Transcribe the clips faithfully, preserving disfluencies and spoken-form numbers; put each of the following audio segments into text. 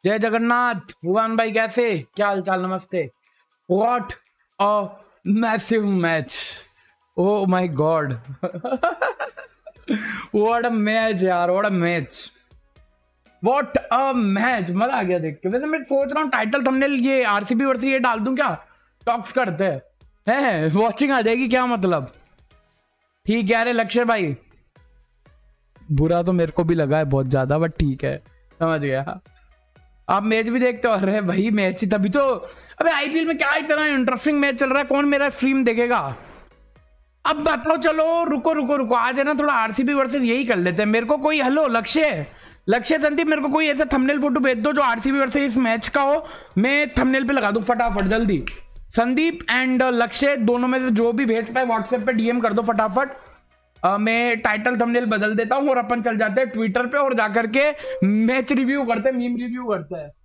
जय जगन्नाथ। भुवन भाई कैसे, क्या हाल चाल, नमस्ते। What a massive match, oh my god. What a match यार, what a match, what a match. मजा आ गया देख के। वैसे मैं सोच रहा हूँ टाइटल थंबनेल ये आरसीबी वर्सेस ये डाल दूं क्या, टॉक्स करते हैं हैं वॉचिंग आ जाएगी क्या मतलब। ठीक है, अरे लक्ष्य भाई बुरा तो मेरे को भी लगा है बहुत ज्यादा, बट ठीक है, समझ गया। आप मैच भी देखते हो? अरे भाई मैच ही तभी तो। अबे आईपीएल में क्या इतना इंटरेस्टिंग मैच चल रहा है, कौन मेरा स्ट्रीम देखेगा। अब बताओ, चलो रुको रुको रुको, आज है ना थोड़ा आरसीबी वर्सेस यही कर लेते हैं। मेरे को कोई, हेलो लक्ष्य, लक्ष्य संदीप, मेरे को कोई ऐसा थंबनेल फोटो भेज दो जो आरसीबी वर्सेस इस मैच का हो, मैं थंबनेल पे लगा दूं फटाफट जल्दी। संदीप एंड लक्ष्य दोनों में से जो भी भेज पाए व्हाट्सएप पे डीएम कर दो फटाफट। Uh, मैं टाइटल थंबनेल बदल देता हूँ और अपन चल जाते हैं ट्विटर पे और जाकर के मैच रिव्यू करते हैं, मीम रिव्यू करते हैं।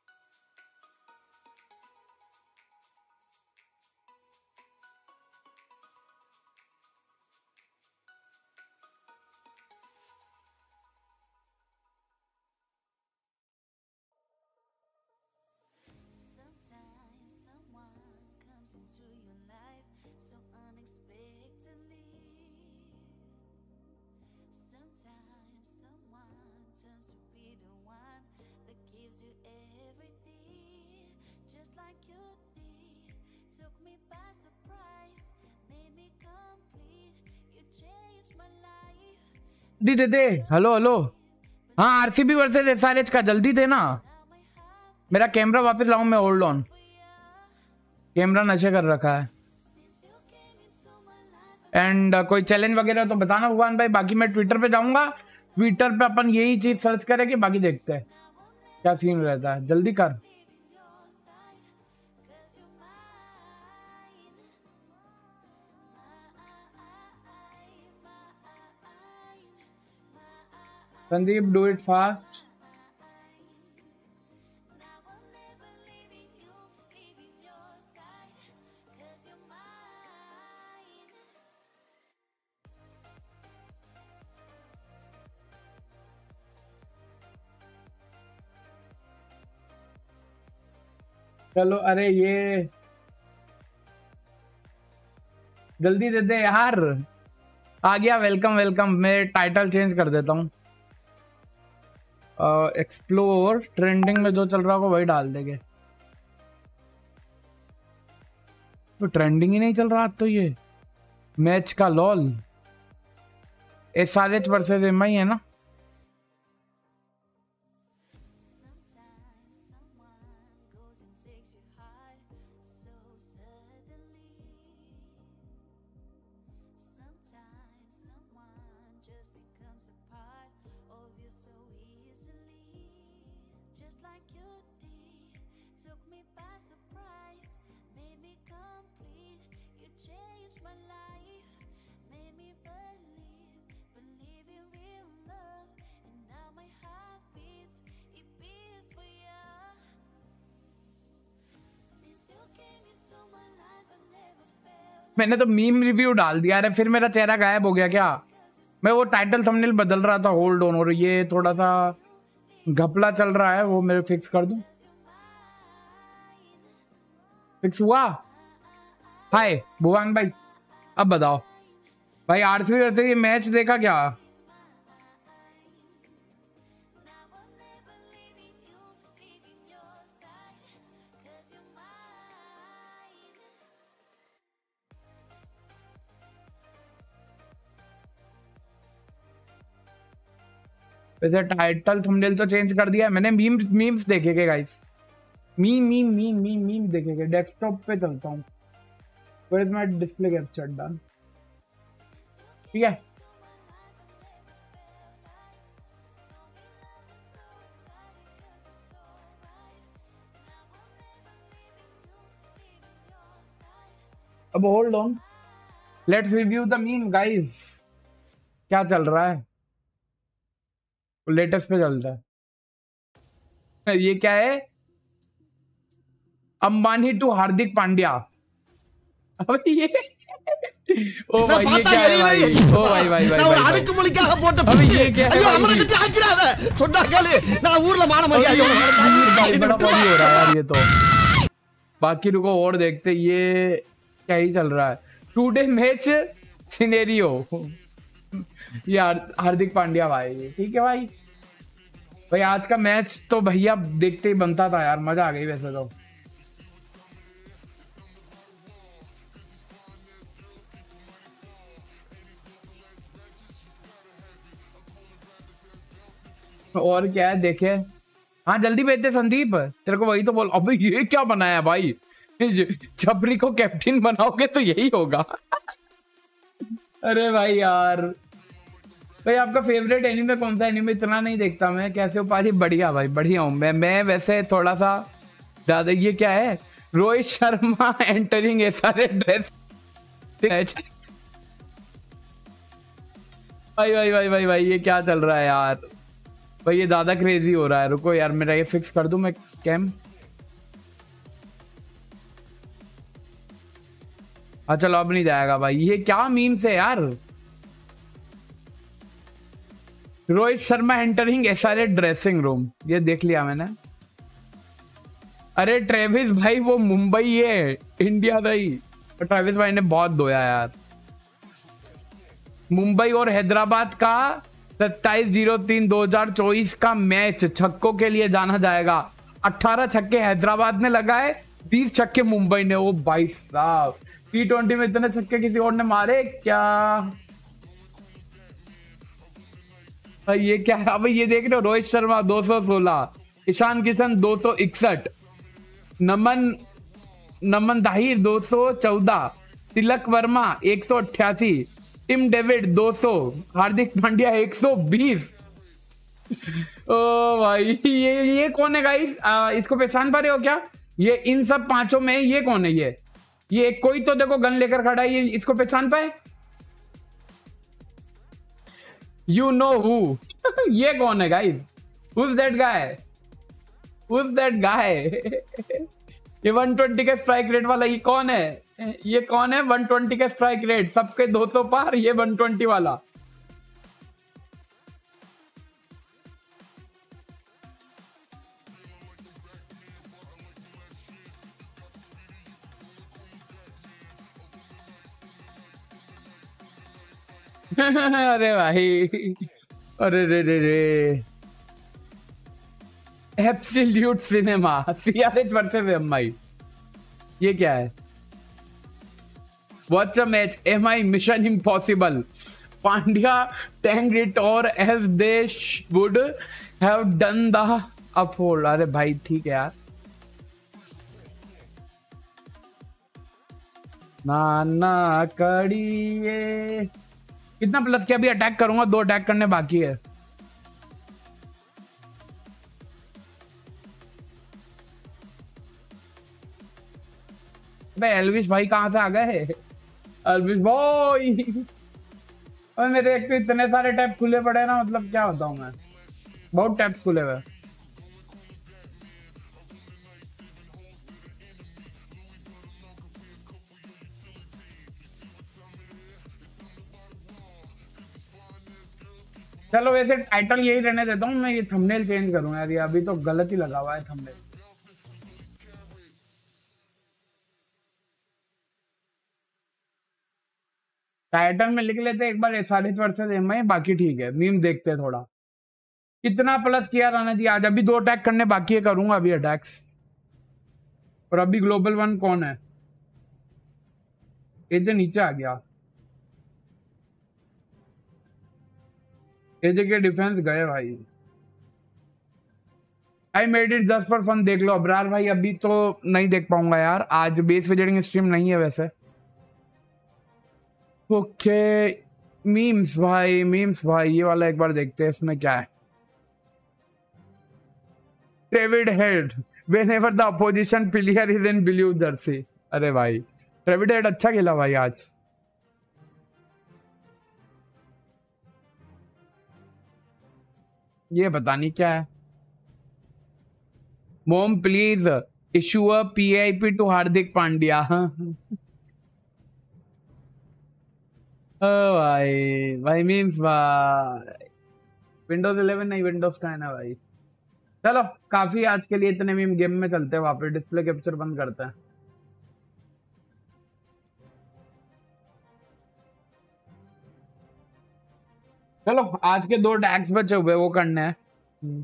दे दे दे, हेलो हेलो। हाँ आरसीबी वर्सेस एसआरएच का जल्दी देना। मेरा कैमरा वापस लाऊं मैं, होल्ड ऑन, कैमरा नशे कर रखा है। एंड uh, कोई चैलेंज वगैरह तो बताना भगवान भाई, बाकी मैं ट्विटर पे जाऊंगा, ट्विटर पे अपन यही चीज सर्च करेंगे, बाकी देखते हैं क्या सीन रहता है। जल्दी कर। Sandeep do it fast. चलो अरे ये जल्दी दे दे यार। आ गया, वेलकम वेलकम। मैं टाइटल चेंज कर देता हूँ। एक्सप्लोर ट्रेंडिंग में जो चल रहा होगा वही डाल देंगे। तो ट्रेंडिंग ही नहीं चल रहा तो ये मैच का लॉल एसआरएच वर्सेस एमआई है ना। मैंने तो मीम रिव्यू डाल दिया। अरे फिर मेरा चेहरा गायब हो गया क्या? मैं वो टाइटल थंबनेल बदल रहा था, होल्ड ऑन, और ये थोड़ा सा घपला चल रहा है, वो मैं फिक्स कर दूं। फिक्स हुआ? हाय भुवन भाई, अब बताओ भाई, आरसीबी वर्सेस ये मैच देखा क्या? वैसे टाइटल थंबनेल तो चेंज कर दिया मैंने। मीम्स मीम्स देखेंगे guys, meme meme meme meme meme देखेंगे। डेस्कटॉप पे चलता हूँ, where is my display capture done. ठीक है, अब hold on, let's review the meme guys. क्या चल रहा है? लेटेस्ट पे चलता है। ये क्या है? अंबानी टू हार्दिक पांड्या। अबे ये ओ भाई ये क्या है भाई? ओ भाई भाई भाई நான் அடுக்கு மொழிக்காக போட்ட अबे ये क्या है ஐயோ भाई? அமர கட்டி ஆச்சிராத சொன்னா கேளு நான் ஊர்ல மான மரியாதை भाई बड़ा फनी हो रहा है यार ये तो। बाकी रुको और देखते ये क्या ही चल रहा है। टुडे मैच सिनेरियो यार हार्दिक पांड्या भाई ठीक है भाई। भाई आज का मैच तो भैया देखते ही बनता था यार, मजा आ गई वैसे तो। और क्या है देखे। हाँ जल्दी भेजते संदीप, तेरे को वही तो बोल। अबे ये क्या बनाया भाई? छपरी को कैप्टन बनाओगे तो यही होगा। अरे भाई यार भाई आपका फेवरेट एनिमे कौन सा? एनिमे इतना नहीं देखता मैं। कैसे हो पाजी? बढ़िया भाई बढ़िया हूँ मैं मैं वैसे थोड़ा सा ज्यादा। ये क्या है? रोहित शर्मा एंटरिंग ए सारे ड्रेस। भाई भाई भाई भाई भाई ये क्या चल रहा है यार? भाई ये ज्यादा क्रेजी हो रहा है। रुको यार मेरा ये फिक्स कर दूं मैं कैम। हाँ चलो अब नहीं जाएगा भाई। ये क्या मीम्स है यार? Rohit Sharma entering SRA dressing room, ये देख लिया मैंने। अरे ट्रेविस भाई वो मुंबई है, इंडिया नहीं। ट्रेविस भाई ने बहुत धोया यार। मुंबई और हैदराबाद का सत्ताईस जीरो तीन दो हजार चौबीस का मैच छक्कों के लिए जाना जाएगा। अठारह छक्के हैदराबाद ने लगाए, बीस छक्के मुंबई ने। ओ भाई साहब टी ट्वेंटी में इतने छक्के किसी और ने मारे क्या? भाई ये क्या है? अब ये देख रहे हो रोहित शर्मा दो सौ सोलह, ईशान किशन दो सौ इकसठ, नमन नमन दाहिर दो सौ चौदह, तिलक वर्मा एक सौ अट्ठासी, टिम डेविड दो सौ, हार्दिक पांड्या एक सौ बीस। ओ भाई ये ये कौन है गाइस? इसको पहचान पा रहे हो क्या? ये इन सब पांचों में ये कौन है? ये ये कोई तो देखो गन लेकर खड़ा है। ये इसको पहचान पाए? You know who? ये कौन है गाइस? Who's that guy? Who's that guy? ये वन ट्वेंटी के स्ट्राइक रेट वाला ये कौन है? ये कौन है? वन ट्वेंटी के स्ट्राइक रेट सबके दो सौ पार, ये वन ट्वेंटी वाला। अरे भाई अरे रे रे रे absolute cinema CRH versus MI. ये क्या है? Watch a match MI mission impossible, Pandya tang it और as they would have done the uphold. अरे भाई ठीक है यार। ना ना कड़िए कितना प्लस किया? अभी अटैक करूंगा, दो अटैक करने बाकी है। भाई एल्विश भाई कहां से आ गए? एल्विश भाई और मेरे एक तो इतने सारे टैब खुले पड़े ना, मतलब क्या बताऊं मैं, बहुत टैब्स खुले हुए। चलो वैसे टाइटल यही रहने देता हूँ मैं। ये थंबनेल चेंज करूंगा यार, ये अभी तो गलत ही लगा हुआ है थंबनेल। टाइटल में लिख लेते एक बार एसआरएच वर्सेस एमआई, बाकी ठीक है। मीम देखते थोड़ा। कितना प्लस किया रहना चाहिए आज? अभी दो अटैक करने बाकी है, करूंगा अभी अटैक्स। और अभी ग्लोबल वन कौन है? एजे नीचे आ गया, एजे के डिफेंस गए भाई। I made it just for fun. देख लो अबरार भाई, अभी तो नहीं देख पाऊंगा यार, आज बेस विजिटिंग स्ट्रीम नहीं है वैसे। ओके मीम्स भाई, मीम्स भाई ये वाला एक बार देखते हैं इसमें क्या है। David Head whenever the opposition player is in blue jersey. अरे भाई डेविड हेड अच्छा खेला भाई आज। ये पता नहीं क्या है। Mom please issue a PIP to Hardik Pandya. Oh भाई भाई मीम्स भाई, विंडोज इलेवन नहीं विंडोज टेन है भाई। चलो काफी आज के लिए, इतने मीम गेम में चलते हैं वापस, डिस्प्ले कैप्चर बंद करते हैं। चलो आज के दो टैक्स बचे हुए वो करने हैं। हम्म।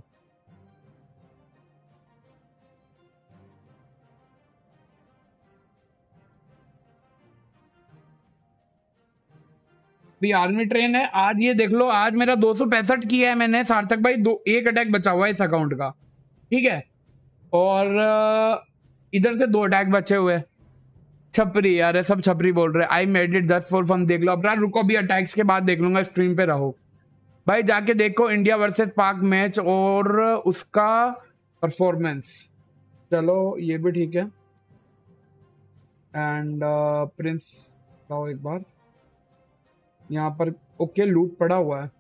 भी आर्मी ट्रेन है आज, ये देख लो आज मेरा दो सौ पैंसठ किया है मैंने सार्थक भाई, दो एक अटैक बचा हुआ है इस अकाउंट का, ठीक है। और अ, इधर से दो अटैक बचे हुए। छपरी, अरे सब छपरी बोल रहे, I made it just for fun. देख लो अब रुको, अभी अटैक्स के बाद देख लूंगा, स्ट्रीम पे रहो भाई, जाके देखो इंडिया वर्सेस पाक मैच और उसका परफॉर्मेंस। चलो ये भी ठीक है। एंड प्रिंस आओ एक बार यहाँ पर। ओके लूट पड़ा हुआ है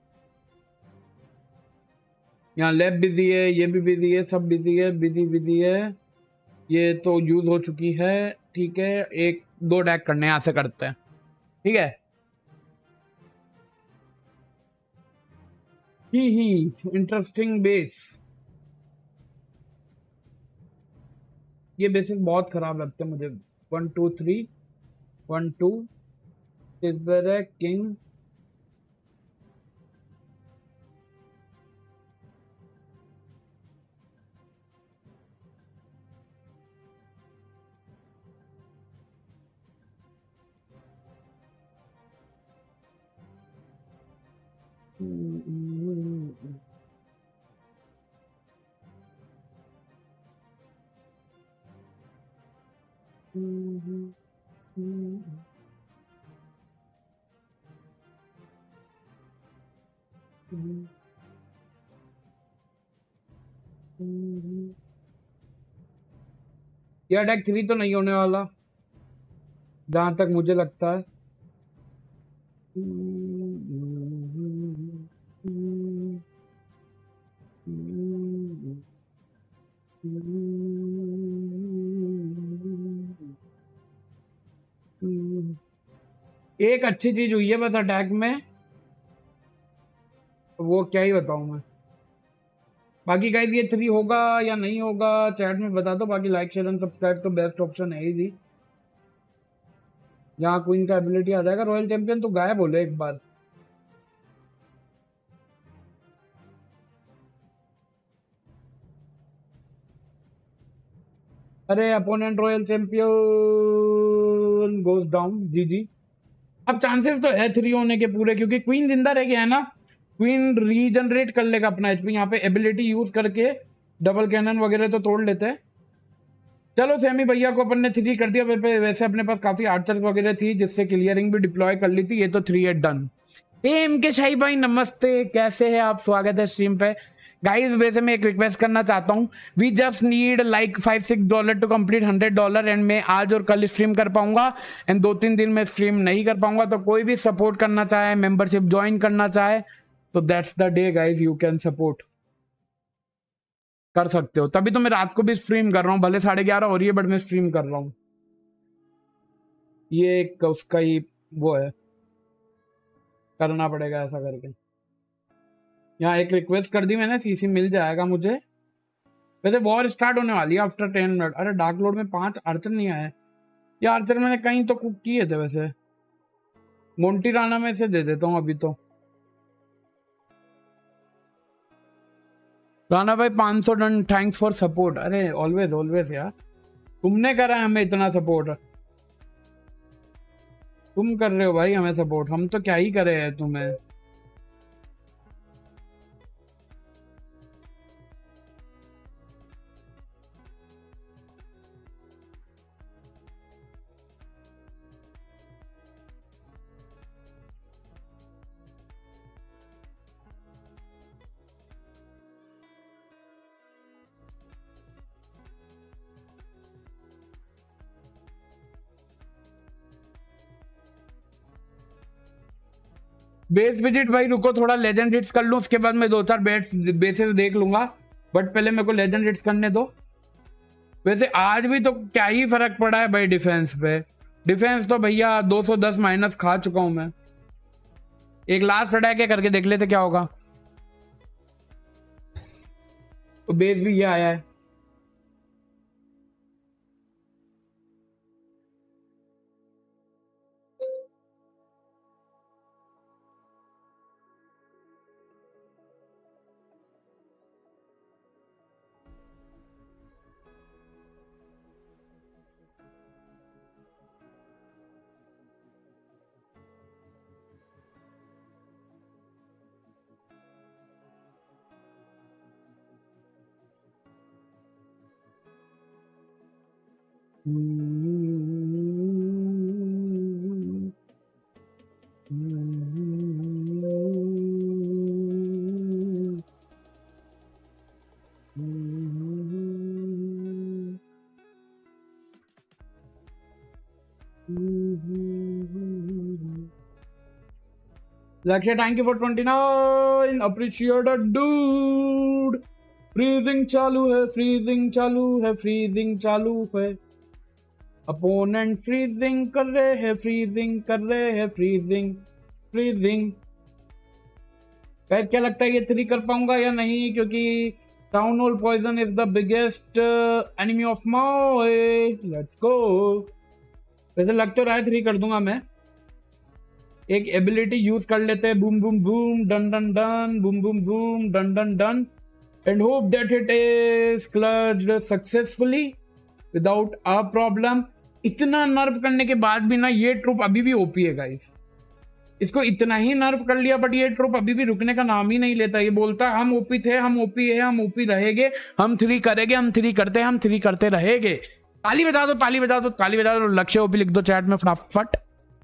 यहाँ, लैब बिजी है, ये भी बिजी है, सब बिजी है, बिजी बिजी है। ये तो यूज हो चुकी है, ठीक है। एक दो अटैक करने यहाँ से करते हैं, ठीक है। ही ही इंटरेस्टिंग बेस, ये बेसिस बहुत खराब लगते हैं मुझे। One two three, one two king. ये अटैक थ्री तो नहीं होने वाला जहां तक मुझे लगता है। एक अच्छी चीज हुई है बस अटैक में, वो क्या ही बताऊं मैं। बाकी गाइस ये थ्री होगा या नहीं होगा चैट में बता दो। बाकी लाइक शेयर एंड सब्सक्राइब तो बेस्ट ऑप्शन है ही जी। यहाँ क्वीन का एबिलिटी आ जाएगा। रॉयल चैंपियन तो गायब बोले एक बार। अरे opponent royal champion goes down, जी जी। अब चांसेस तो है थ्री होने के पूरे, क्योंकि क्वीन जिंदा रह गया है ना। क्वीन रीजनरेट कर लेगा अपना एचपी यहाँ पे, एबिलिटी यूज करके डबल कैनन वगैरह तो तोड़ लेते हैं। चलो सेमी भैया को अपन ने थ्री कर दिया। वैसे अपने पास काफी आर्चर वगैरह थी जिससे क्लियरिंग भी डिप्लॉय कर ली थी। ये तो थ्री एट डन। एम के शाही भाई नमस्ते, कैसे हैं आप? स्वागत है स्ट्रीम पे। गाइस वैसे मैं एक रिक्वेस्ट करना चाहता हूँ, we just need like five six dollar to complete hundred dollar and मैं आज और कल स्ट्रीम कर पाऊंगा एंड दो तीन दिन में स्ट्रीम नहीं कर पाऊंगा। तो कोई भी सपोर्ट करना चाहे, मेंबरशिप ज्वाइन करना चाहे तो that's the day guys, you can support कर सकते हो। तभी तो मैं रात को भी स्ट्रीम कर रहा हूँ, भले साढ़े ग्यारह हो रही है बट मैं स्ट्रीम कर रहा हूँ। ये एक उसका ही वो है, करना पड़ेगा ऐसा करके। यहाँ एक रिक्वेस्ट कर दी मैंने, सीसी मिल जाएगा मुझे। वैसे वॉर स्टार्ट होने वाली है आफ्टर टेन मिनट। अरे डार्क लोड में पांच आर्चर नहीं आए। ये आर्चर मैंने कहीं तो कुक किए थे वैसे। मोंटी राणा में से दे देता हूँ अभी तो। राणा भाई पाँच सौ डन, थैंक्स फॉर सपोर्ट। अरे ऑलवेज ऑलवेज यार, तुमने करा है हमें इतना सपोर्ट। तुम कर रहे हो भाई हमें सपोर्ट, हम तो क्या ही करे हैं तुम्हें। बेस विजिट भाई रुको, थोड़ा लेजेंड हिट्स कर लूं, उसके बाद मैं दो चार बेस बेसेस देख लूंगा। बट पहले मेरे को लेजेंड हिट्स करने दो। वैसे आज भी तो क्या ही फर्क पड़ा है भाई डिफेंस पे। डिफेंस तो भैया दो सौ दस माइनस खा चुका हूं मैं। एक लास्ट अटैक है, करके देख लेते क्या होगा। तो बेस भी ये आया है। Lakshya thank you for twenty nine appreciated dude. Freezing चालू है, फ्रीजिंग चालू है, फ्रीजिंग चालू है। अपोनेंट फ्रीजिंग कर रहे हैं, फ्रीजिंग कर रहे हैं, फ्रीजिंग फ्रीजिंग। क्या लगता है ये थ्री कर पाऊंगा या नहीं, क्योंकि town hall poison is the biggest enemy of my. Let's go. वैसे लग तो रहा है थ्री कर दूंगा मैं। एक एबिलिटी यूज कर लेते हैं, boom boom boom done done done, boom boom boom done done done, and hope that it is clutched successfully without a problem. इतना नर्व करने के बाद भी ना ये ट्रूप अभी भी ओपी है गाइस। इसको इतना ही नर्व कर लिया बट ये ट्रूप अभी भी रुकने का नाम ही नहीं लेता। ये बोलता है हम ओपी थे, हम ओपी है, हम ओपी रहेंगे, हम थ्री करेंगे, हम थ्री करते हैं, हम थ्री करते रहेंगे। ताली बजा दो, ताली बजा दो, ताली बजा दो। लक्ष्य ओपी लिख दो चैट में फटाफट।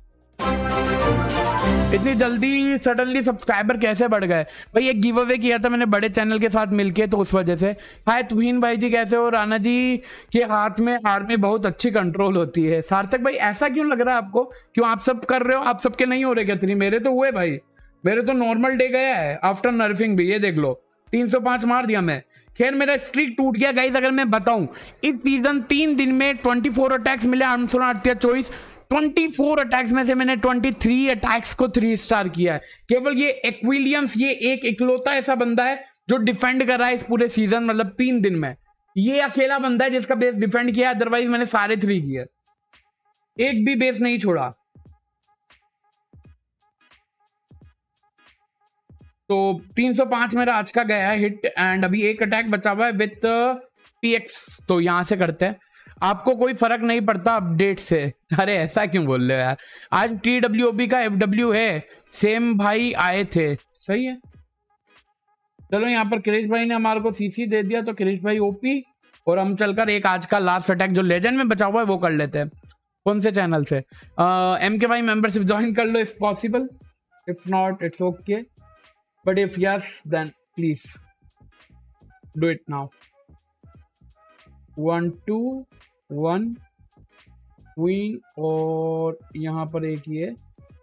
इतनी जल्दी सडनली सब्सक्राइबर कैसे बढ़ गए भाई? एक गिव अवे किया था मैंने बड़े चैनल के साथ मिलके, तो उस वजह से। हाय तुहीन भाई जी कैसे हो? राणा जी के हाथ में आर्मी बहुत अच्छी कंट्रोल होती है। सार्थक भाई ऐसा क्यों लग रहा है आपको? क्यों आप सब कर रहे हो? आप सबके नहीं हो रहे क्या थ्री? मेरे तो हुए भाई, मेरे तो नॉर्मल डे गया है आफ्टर नर्फिंग भी। ये देख लो तीन सौ पांच मार दिया मैं। खैर मेरा स्ट्रीक टूट गया गाइस। अगर मैं बताऊं इस सीजन तीन दिन में ट्वेंटी फोर अटैक्स मिले, आठ चौबीस चौबीस अटैक्स में से मैंने तेईस अटैक्स को थ्री स्टार किया है। केवल ये एक्विलियंस, ये एक इकलौता ऐसा बंदा है जो डिफेंड कर रहा है इस पूरे सीजन, मतलब तीन दिन में ये अकेला बंदा है जिसका बेस डिफेंड किया। अदरवाइज मैंने सारे थ्री किए, एक भी बेस नहीं छोड़ा। तो तीन सौ पांच मेरा आज का गया है हिट, एंड अभी एक अटैक बचा हुआ है विथ पीएक्स। तो यहां से करते हैं। आपको कोई फर्क नहीं पड़ता अपडेट से? अरे ऐसा क्यों बोल रहे हो यार? आज टी डब्ल्यू ओ बी का एफ डब्ल्यू है, सेम भाई आए थे। सही है। चलो यहाँ पर क्रिश भाई ने हमारे को सीसी दे दिया, तो क्रिश भाई ओपी। और हम चलकर एक आज का लास्ट अटैक जो लेजेंड में बचा हुआ है वो कर लेते हैं। कौन से चैनल से? एम के भाई मेंबरशिप ज्वाइन कर लो if possible, if not it's okay, but if yes then please do it now. One two one queen, और यहां पर एक ये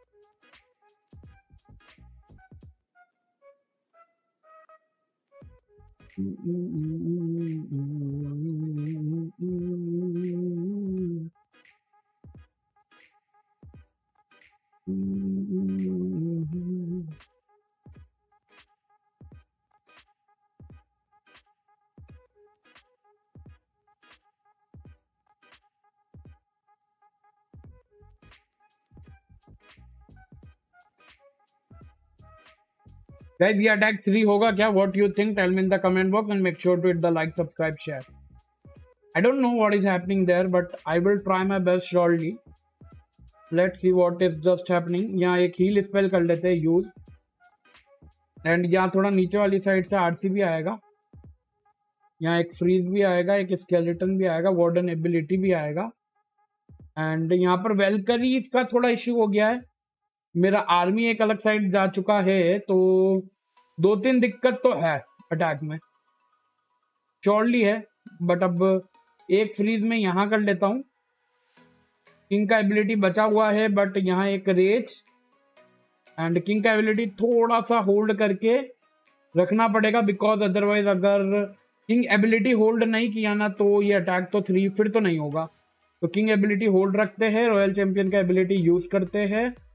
Guys, ये अटैक थ्री होगा क्या? What you think? Tell me in the comment box and make sure to hit the like, subscribe, share. I don't know what is happening there, but I will try my best surely. Let's see what is just happening. यहाँ एक heal spell कर लेते हैं use, and यहाँ थोड़ा नीचे वाली side से आरसी भी आएगा, यहाँ एक फ्रीज भी आएगा, एक स्केलेटन भी आएगा, वार्डन एबिलिटी भी आएगा, एंड यहाँ पर वेलकरीज का थोड़ा इश्यू हो गया है। मेरा आर्मी एक अलग साइड जा चुका है, तो दो तीन दिक्कत तो है अटैक में, श्योरली है। बट अब एक फ्रीज में यहाँ कर लेता हूँ। किंग का एबिलिटी बचा हुआ है, बट यहाँ एक रेज, एंड किंग का एबिलिटी थोड़ा सा होल्ड करके रखना पड़ेगा, बिकॉज अदरवाइज अगर किंग एबिलिटी होल्ड नहीं किया ना तो ये अटैक तो थ्री फिर तो नहीं होगा। तो किंग एबिलिटी होल्ड रखते हैं, रॉयल चैंपियन का एबिलिटी यूज करते हैं,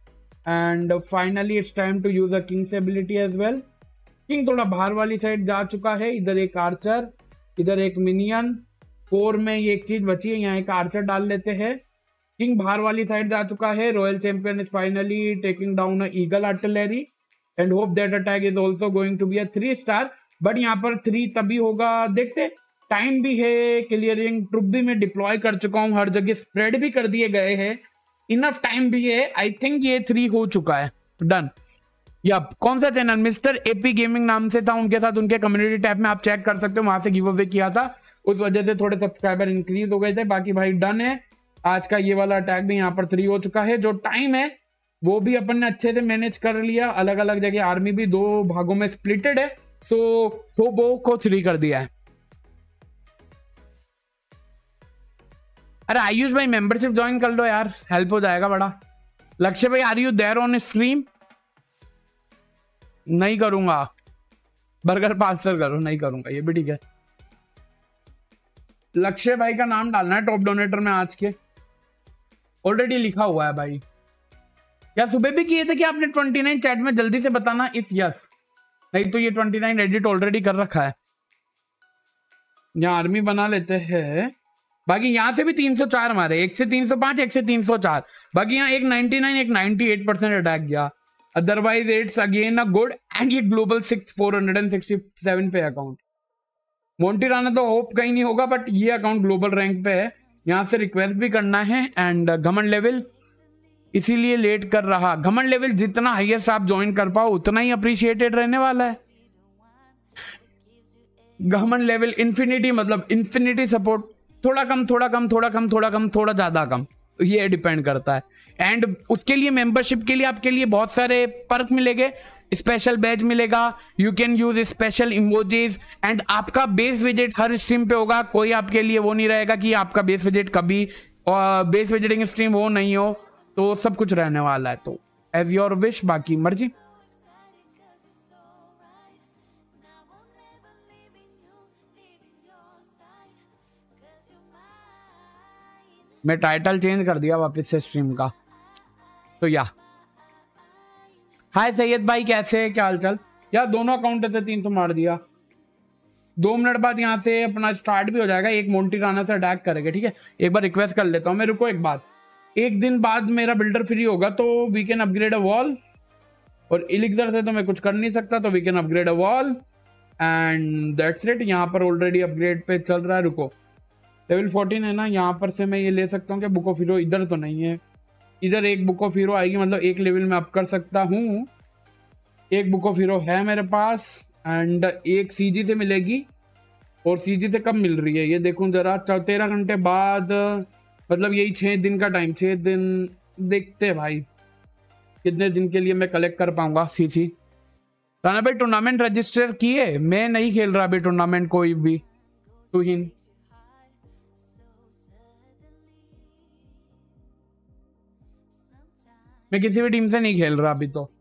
and finally it's time to use a king's ability as well. King थोड़ा बाहर वाली साइड जा चुका है, इधर एक आर्चर, इधर एक मिनियन, कोर में ये एक चीज बची है, यहाँ एक आर्चर डाल लेते हैं। किंग बाहर वाली साइड जा चुका है। Royal champion is finally taking down a eagle artillery and hope that attack is also going to be a three star. But यहाँ पर थ्री तभी होगा, देखते, टाइम भी है, क्लियरिंग ट्रुप भी मैं डिप्लॉय कर चुका हूँ, हर जगह स्प्रेड भी कर दिए गए हैं, इनफ टाइम भी है। आई थिंक ये थ्री हो चुका है, डन। यप, कौन सा चैनल? मिस्टर एपी गेमिंग नाम से था, उनके साथ उनके कम्युनिटी टैब में आप चेक कर सकते हो, वहां से गिव अवे किया था, उस वजह से थोड़े सब्सक्राइबर इंक्रीज हो गए थे। बाकी भाई डन है, आज का ये वाला अटैक भी यहाँ पर थ्री हो चुका है। जो टाइम है वो भी अपन ने अच्छे से मैनेज कर लिया, अलग अलग जगह आर्मी भी दो भागों में स्प्लिटेड है, सो होबो को थ्री कर दिया है। अरे आयुष भाई मेंबरशिप ज्वाइन कर लो यार, हेल्प हो जाएगा बड़ा। लक्ष्य भाई are you there on stream? नहीं करूंगा, बर्गर पार्सल करो, नहीं करूंगा, ये भी ठीक है। लक्ष्य भाई का नाम डालना है टॉप डोनेटर में आज के, ऑलरेडी लिखा हुआ है भाई। या सुबह भी किए थे कि आपने उनतीस चैट में, जल्दी से बताना इफ यस, नहीं तो ये उनतीस एडिट ऑलरेडी कर रखा है। यहाँ आर्मी बना लेते हैं, बाकी यहाँ से भी तीन सौ चार मारे, एक से तीन सौ पाँच, एक से तीन सौ चार, बाकी यहाँ एक निन्यानवे, एक अट्ठानवे परसेंट अटैक गया। Otherwise it's again a good and ये global six four hundred sixty seven पे अकाउंट। मोंटी राना तो होप कहीं नहीं होगा, बट ये अकाउंट ग्लोबल रैंक पे है। यहाँ से रिक्वेस्ट भी करना है एंड घमंड लेवल इसीलिए लेट कर रहा। घमंड लेवल जितना हाईएस्ट आप ज्वाइन कर पाओ उतना ही अप्रिशिएटेड रहने वाला है। घमंड लेवल इन्फिनिटी, मतलब इन्फिनिटी सपोर्ट, थोड़ा कम थोड़ा कम थोड़ा कम थोड़ा कम थोड़ा ज्यादा कम, ये डिपेंड करता है। एंड उसके लिए मेंबरशिप के लिए आपके लिए बहुत सारे पर्क मिलेंगे, स्पेशल बैच मिलेगा, you can use special emojis and आपका बेस विजिट हर स्ट्रीम पे होगा। कोई आपके लिए वो नहीं रहेगा कि आपका बेस विजिट कभी बेस विजिटिंग स्ट्रीम हो नहीं हो, तो सब कुछ रहने वाला है। तो एज योर विश, बाकी मर्जी। मैं टाइटल चेंज कर दिया वापस से स्ट्रीम का, तो या हाय सैयद भाई, कैसे क्या हाल चाल? यार दोनों अकाउंट से तीन सौ मार दिया। दो मिनट बाद यहाँ से अपना स्टार्ट भी हो जाएगा, एक मोंटी राना से अटैक करेंगे, ठीक है। एक बार रिक्वेस्ट कर लेता हूँ मैं, रुको एक बात, एक दिन बाद मेरा बिल्डर फ्री होगा तो we can upgrade a wall, और इलिक्सर से तो मैं कुछ कर नहीं सकता, तो we can upgrade a wall and that's it. यहाँ पर ऑलरेडी अपग्रेड पे चल रहा है, रुको लेवल फोर्टीन है ना, यहाँ पर से मैं ये ले सकता हूँ कि बुक ऑफ हीरो, इधर तो नहीं है, इधर एक बुक ऑफ हीरो आएगी, मतलब एक लेवल में अप कर सकता हूँ। एक बुक ऑफ हीरो है मेरे पास एंड एक सीजी से मिलेगी, और सीजी से कब मिल रही है ये देखूं जरा, तेरह घंटे बाद, मतलब यही छः दिन का टाइम, छः दिन देखते भाई कितने दिन के लिए मैं कलेक्ट कर पाऊंगा सीसी। राना भाई टूर्नामेंट रजिस्टर किए? मैं नहीं खेल रहा अभी टूर्नामेंट कोई भी, तुहिन मैं किसी भी टीम से नहीं खेल रहा अभी। तो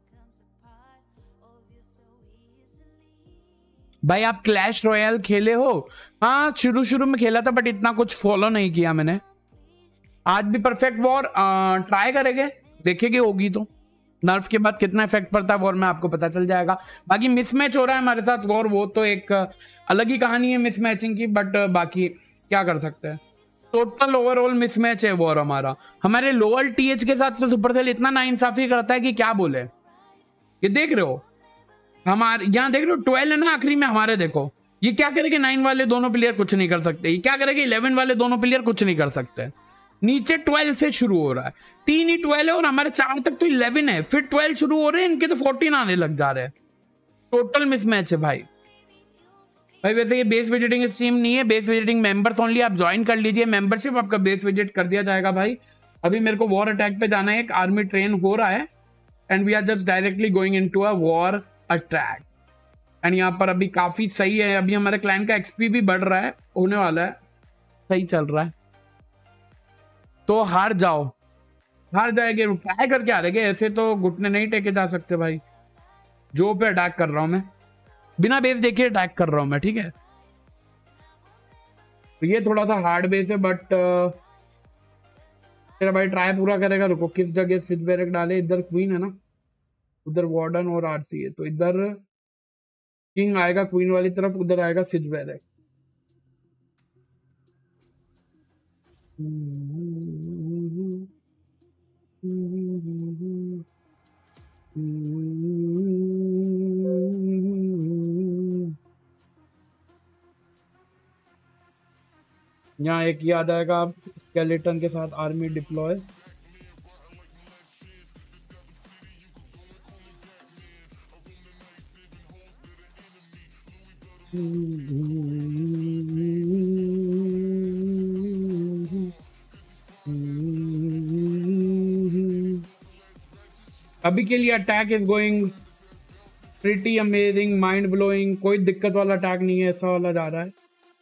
भाई आप क्लैश रॉयल खेले हो? हाँ शुरू शुरू में खेला था, बट इतना कुछ फॉलो नहीं किया मैंने। आज भी परफेक्ट वॉर ट्राई करेंगे, देखेंगे होगी तो। नर्फ के बाद कितना इफेक्ट पड़ता है वॉर में आपको पता चल जाएगा। बाकी मिसमैच हो रहा है हमारे साथ वॉर, वो तो एक अलग ही कहानी है मिसमैचिंग की, बट बाकी क्या कर सकते हैं, टोटल ओवरऑल मिसमैच है वॉर हमारा। हमारे लोअर टीएच के साथ तो सुपरसेल इतना नाइंसाफी करता है कि क्या बोले। ये देख रहे हो हमारे यहाँ, देख रहे हो ट्वेल्व है ना आखिरी में हमारे, देखो ये क्या करेंगे, नाइन वाले दोनों प्लेयर कुछ नहीं कर सकते, ये क्या करेंगे, इलेवन वाले दोनों प्लेयर कुछ नहीं कर सकते। नीचे ट्वेल्व से शुरू हो रहा है, तीन ही ट्वेल्व है और हमारे चार तक तो इलेवन है, फिर ट्वेल्व शुरू हो रहे हैं, इनके तो फोर्टीन आने लग जा रहे हैं। टोटल मिसमैच है भाई। भाई वैसे ये बेस विजिटिंग स्ट्रीम नहीं है, बेस विजिटिंग मेंबर्स ओनली, आप ज्वाइन कर लीजिए मेंबरशिप, आपका बेस विजिट कर दिया जाएगा भाई। अभी मेरे को वॉर अटैक पे जाना है, एक आर्मी ट्रेन हो रहा है and we are just directly going into a war attack. And यहाँ पर अभी काफी सही है, अभी हमारे क्लाइंट का एक्सपी भी बढ़ रहा है, होने वाला है, सही चल रहा है। तो हार जाओ, हार जाएंगे, ट्राई करके हारेंगे, ऐसे तो घुटने नहीं टेके जा सकते भाई। जो पे अटैक कर रहा हूं मैं, बिना बेस देखे अटैक कर रहा हूं मैं, ठीक है। तो ये थोड़ा सा हार्ड बेस है, बट तेरा भाई ट्राई पूरा करेगा। रुको, किस जगह सिट बैरक डाले? इधर क्वीन है ना, उधर वार्डन और आरसी है, तो इधर किंग आएगा क्वीन वाली तरफ, उधर आएगा सिट बैरक। यहाँ एक याद आएगा, आप स्केलेटन के साथ आर्मी डिप्लॉय। अभी के लिए attack is going pretty amazing, mind blowing, कोई दिक्कत वाला अटैक नहीं है, ऐसा वाला जा रहा है।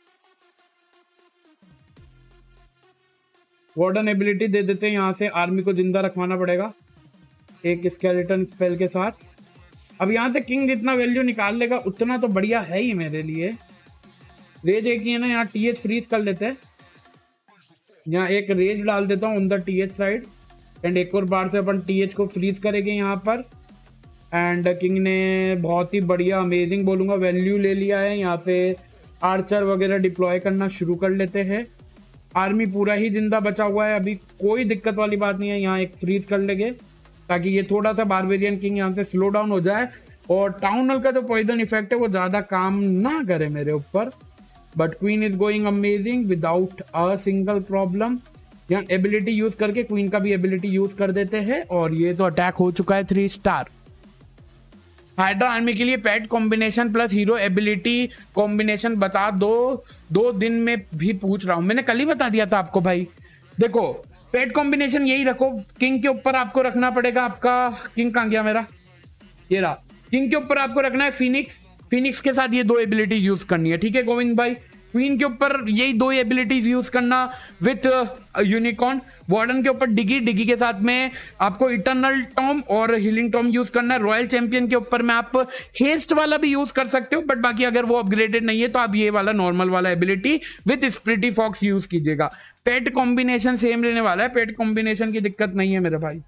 वार्डन एबिलिटी दे देते हैं, यहाँ से आर्मी को जिंदा रखवाना पड़ेगा एक स्केलेटन स्पेल के साथ। अब यहाँ से किंग जितना वैल्यू निकाल लेगा उतना तो बढ़िया है ही मेरे लिए। रेज एक ही है ना, यहाँ टीएच फ्रीज कर लेते हैं, यहाँ एक रेज डाल देता हूँ on the TH side, and एक और बार से अपन टीएच को फ्रीज करेंगे यहाँ पर। एंड किंग ने बहुत ही बढ़िया अमेजिंग बोलूँगा वैल्यू ले लिया है। यहाँ से आर्चर वगैरह डिप्लॉय करना शुरू कर लेते हैं। आर्मी पूरा ही जिंदा बचा हुआ है, अभी कोई दिक्कत वाली बात नहीं है। यहाँ एक फ्रीज कर लेंगे ताकि ये थोड़ा सा बारबेरियन किंग यहाँ से स्लो डाउन हो जाए, और टाउन हॉल का जो पॉइजन इफेक्ट है वो ज़्यादा काम ना करे मेरे ऊपर। But queen is going amazing without a single problem. यहाँ एबिलिटी यूज करके क्वीन का भी एबिलिटी यूज कर देते हैं, और ये तो अटैक हो चुका है थ्री स्टार। हाइड्रा आर्मी के लिए pet combination plus hero ability combination बता दो, दो दिन में भी पूछ रहा हूं, मैंने कल ही बता दिया था आपको भाई। देखो पेट कॉम्बिनेशन यही रखो, किंग के ऊपर आपको रखना पड़ेगा आपका, किंग कहाँ गया मेरा, ये रहा, किंग के ऊपर आपको रखना है फिनिक्स। फिनिक्स के साथ ये दो एबिलिटी यूज करनी है, ठीक है गोविंद भाई। क्वीन के ऊपर यही दो एबिलिटीज यूज करना विथ यूनिकॉर्न। वार्डन के ऊपर डिगी, डिगी के साथ में आपको इटर्नल टॉम और हीलिंग टॉम यूज करना है। रॉयल चैंपियन के ऊपर में आप हेस्ट वाला भी यूज कर सकते हो, बट बाकी अगर वो अपग्रेडेड नहीं है तो आप ये वाला नॉर्मल वाला ability with spirit fox use कीजिएगा। पेट कॉम्बिनेशन सेम रहने वाला है, पेट कॉम्बिनेशन की दिक्कत नहीं है मेरे भाई।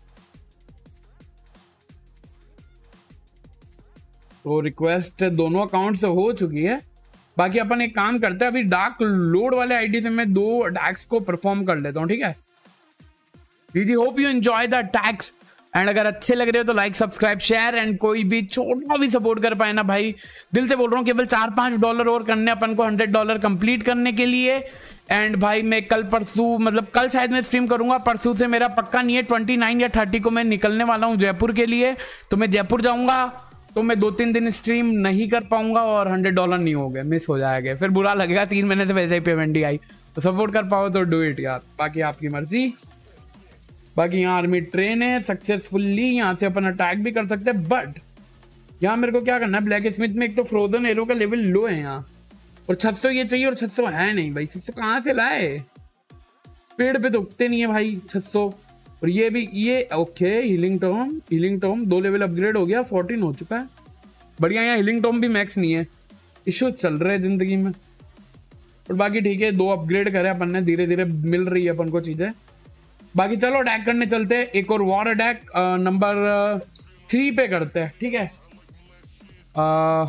तो रिक्वेस्ट दोनों अकाउंट से हो चुकी है। बाकी अपन एक काम करते हैं, अभी डार्क लोड वाले आईडी से मैं दो अटैक्स को परफॉर्म कर लेता हूँ, ठीक है जी जी। Hope you enjoy the attacks, and अगर अच्छे लग रहे हो तो लाइक सब्सक्राइब शेयर, एंड कोई भी छोटा भी सपोर्ट कर पाए ना भाई, दिल से बोल रहा हूँ। केवल चार पांच डॉलर और करने अपन को हंड्रेड डॉलर कंप्लीट करने के लिए। एंड भाई मैं कल परसों, मतलब कल शायद मैं स्ट्रीम करूंगा, परसों से मेरा पक्का नहीं है, ट्वेंटी नाइन या थर्टी को मैं निकलने वाला हूँ जयपुर के लिए। तो मैं जयपुर जाऊंगा तो मैं दो तीन दिन स्ट्रीम नहीं कर पाऊंगा, और हंड्रेड डॉलर नहीं हो गए, मिस हो जाएगा, फिर बुरा लगेगा। तीन महीने से वैसे ही पेमेंट ही आई, तो सपोर्ट कर पाओ तो डू इट यार, बाकी आपकी मर्जी। बाकी यहाँ आर्मी ट्रेन है सक्सेसफुली, यहाँ से अपन अटैक भी कर सकते हैं। बट यहाँ मेरे को क्या करना है, ब्लैक स्मिथ में एक तो फ्रोजन एरो का लेवल लो है यहाँ, और छह सौ ये चाहिए, और छह सौ है नहीं भाई। छह सौ कहाँ से लाए, पेड़ पे तो उगते नहीं है भाई छह सौ। और ये भी ये okay, healing tome, healing tome दो लेवल अपग्रेड हो गया, फोर्टीन हो चुका है, बढ़िया। यहाँ हीलिंग टॉम भी मैक्स नहीं है, इशू चल रहे हैं जिंदगी में, और बाकी ठीक है, दो अपग्रेड करे अपन ने, धीरे धीरे मिल रही है अपन को चीजें। बाकी चलो अटैक करने चलते हैं, एक और वॉर अटैक नंबर थ्री पे करते हैं, ठीक है। आ,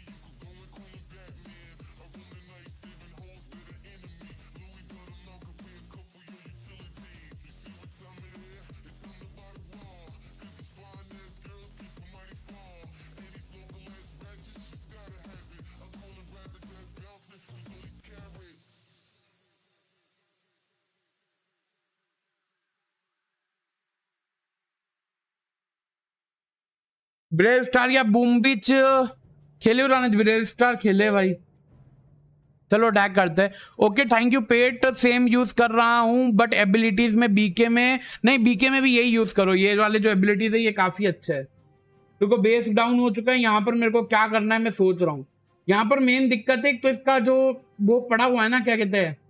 ब्रेव स्टार या बूम बीच खेले हो, ब्रेव स्टार खेले भाई। चलो अटैक करते हैं। Okay thank you pet, same use कर रहा हूं, बट एबिलिटीज में बीके में नहीं, बीके में भी यही यूज करो, ये वाले जो एबिलिटीज है ये काफी अच्छा है। देखो बेस डाउन हो चुका है, यहाँ पर मेरे को क्या करना है मैं सोच रहा हूँ। यहाँ पर मेन दिक्कत है, तो इसका जो वो पड़ा हुआ है ना, क्या कहते हैं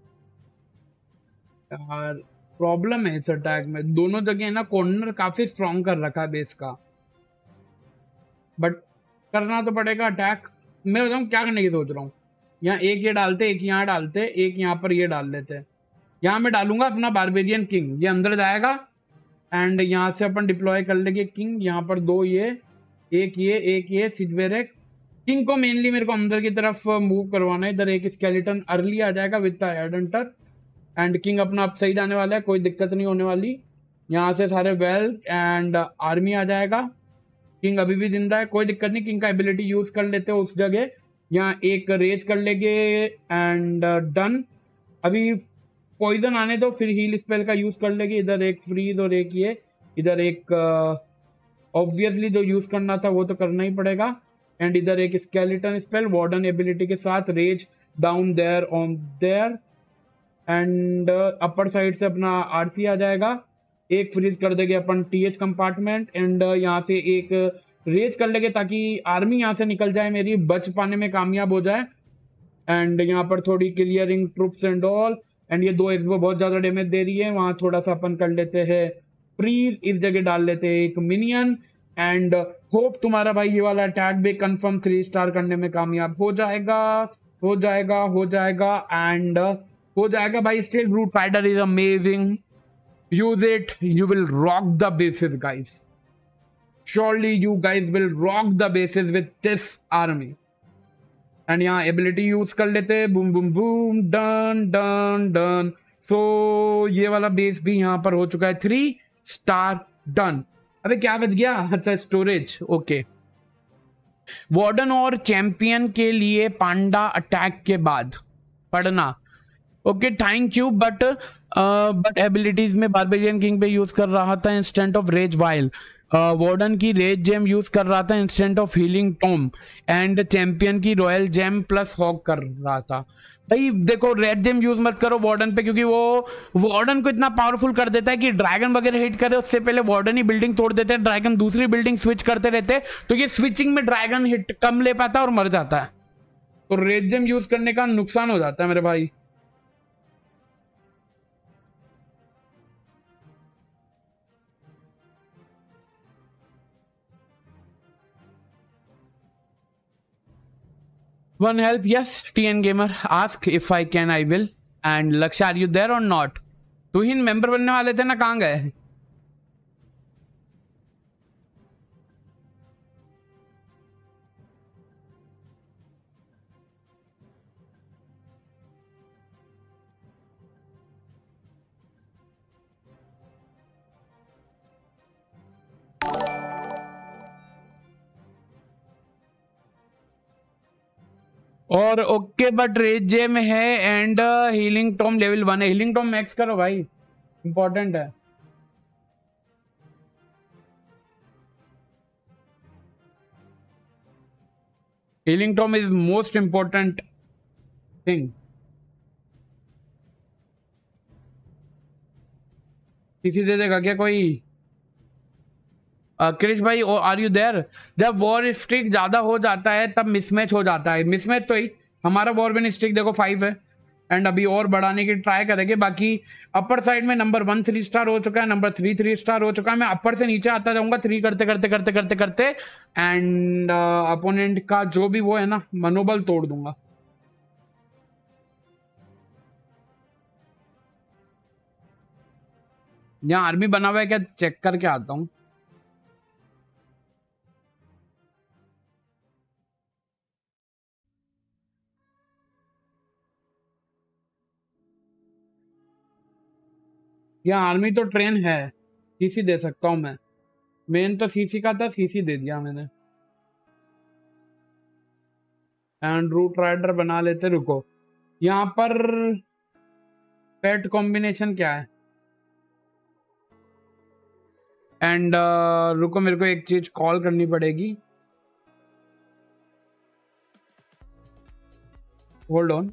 यार, प्रॉब्लम है इस अटैक में, दोनों जगह है ना कॉर्नर काफी स्ट्रॉन्ग कर रखा है बेस का, बट करना तो पड़ेगा अटैक। मैं बताऊँ क्या करने की सोच रहा हूँ, यहाँ एक ये डालते, एक यहाँ डालते, एक यहाँ पर ये डाल लेते हैं, यहाँ मैं डालूंगा अपना बारबेरियन किंग, ये अंदर जाएगा एंड यहाँ से अपन डिप्लॉय कर लेंगे किंग। यहाँ पर दो ये, एक ये, एक ये सिडवेरेक। किंग को मेनली मेरे को अंदर की तरफ मूव करवाना है। इधर एक स्केलेटन अर्ली आ जाएगा विद द एडंटर एंड किंग अपना अप साइड आने वाला है, कोई दिक्कत नहीं होने वाली। यहाँ से सारे वेल्थ एंड आर्मी आ जाएगा। किंग अभी भी जिंदा है, कोई दिक्कत नहीं, किंग का एबिलिटी यूज कर लेते हो उस जगह। यहाँ एक रेज कर लेंगे एंड डन। अभी पॉइजन आने दो, फिर हील स्पेल का यूज कर लेंगे। इधर एक फ्रीज और एक ये, इधर एक ऑब्वियसली uh, जो यूज करना था वो तो करना ही पड़ेगा। एंड इधर एक स्केलेटन स्पेल वार्डन एबिलिटी के साथ, rage down there on there and upper side से अपना आरसी आ जाएगा। एक फ्रीज कर देंगे अपन टीएच कंपार्टमेंट एंड यहाँ से एक रेज कर लेंगे ताकि आर्मी यहाँ से निकल जाए, मेरी बच पाने में कामयाब हो जाए। एंड यहाँ पर थोड़ी clearing troops and all and ये दो एक्सबो बहुत ज़्यादा डैमेज दे रही है, वहाँ थोड़ा सा अपन कर लेते हैं फ्रीज, इस जगह डाल लेते हैं एक मिनियन एंड होप तुम्हारा भाई ये वाला अटैक भी कंफर्म थ्री स्टार करने में कामयाब हो जाएगा, हो जाएगा, हो जाएगा एंड हो जाएगा भाई। Still root rider is amazing, use it, you will rock the bases guys, surely you guys will rock the bases with this army। and यहाँ एबिलिटी यूज कर लेते हैं, boom boom boom, done done done. So ये वाला base भी यहाँ पर हो चुका है थ्री स्टार, डन। अबे क्या बच गया, अच्छा स्टोरेज, ओके। वार्डन और चैंपियन के लिए पांडा अटैक के बाद पढ़ना, okay thank you. But but abilities में बारबेरियन किंग पे यूज कर रहा था instant of rage while, warden की रेज जेम यूज कर रहा था instant of healing tome and champion की रॉयल जेम प्लस हॉक कर रहा था। भाई देखो रेड जेम यूज मत करो वार्डन पे, क्योंकि वो वार्डन को इतना पावरफुल कर देता है कि ड्रैगन वगैरह हिट करे उससे पहले वार्डन ही बिल्डिंग तोड़ देते हैं, ड्रैगन दूसरी बिल्डिंग स्विच करते रहते हैं, तो ये स्विचिंग में ड्रैगन हिट कम ले पाता है और मर जाता है। तो रेड जेम यूज करने का नुकसान हो जाता है मेरे भाई। One help, yes, T N Gamer. Ask if I can, I will. And Laksha, are you there or not? तू ही मेंबर बनने वाले थे ना, कहाँ गए? और ओके बट रेज जे में है and healing tome level one है। हीलिंग टॉम मैक्स करो भाई, इंपॉर्टेंट है। Healing tome is most important thing. किसी दे देगा क्या कोई? क्रिश भाई आर यू देयर? जब वॉर स्ट्रिक ज्यादा हो जाता है तब मिसमैच हो जाता है। मिसमैच तो ही हमारा वॉर विन स्ट्रिक देखो फाइव है एंड अभी और बढ़ाने की ट्राई करेंगे। बाकी अपर साइड में नंबर वन थ्री स्टार हो चुका है, नंबर थ्री थ्री स्टार हो चुका है। मैं अपर से नीचे आता जाऊंगा थ्री करते करते करते करते करते एंड अपोनेंट का जो भी वो है ना मनोबल तोड़ दूंगा। यहाँ आर्मी बना हुआ है क्या, चेक करके आता हूँ। यहाँ आर्मी तो ट्रेन है, सीसी दे सकता हूँ मैं। मेन तो सीसी का था, सीसी दे दिया मैंने। एंड रूट राइडर बना लेते, रुको। यहाँ पर पेट कॉम्बिनेशन क्या है? एंड uh, रुको मेरे को एक चीज कॉल करनी पड़ेगी, होल्ड ऑन।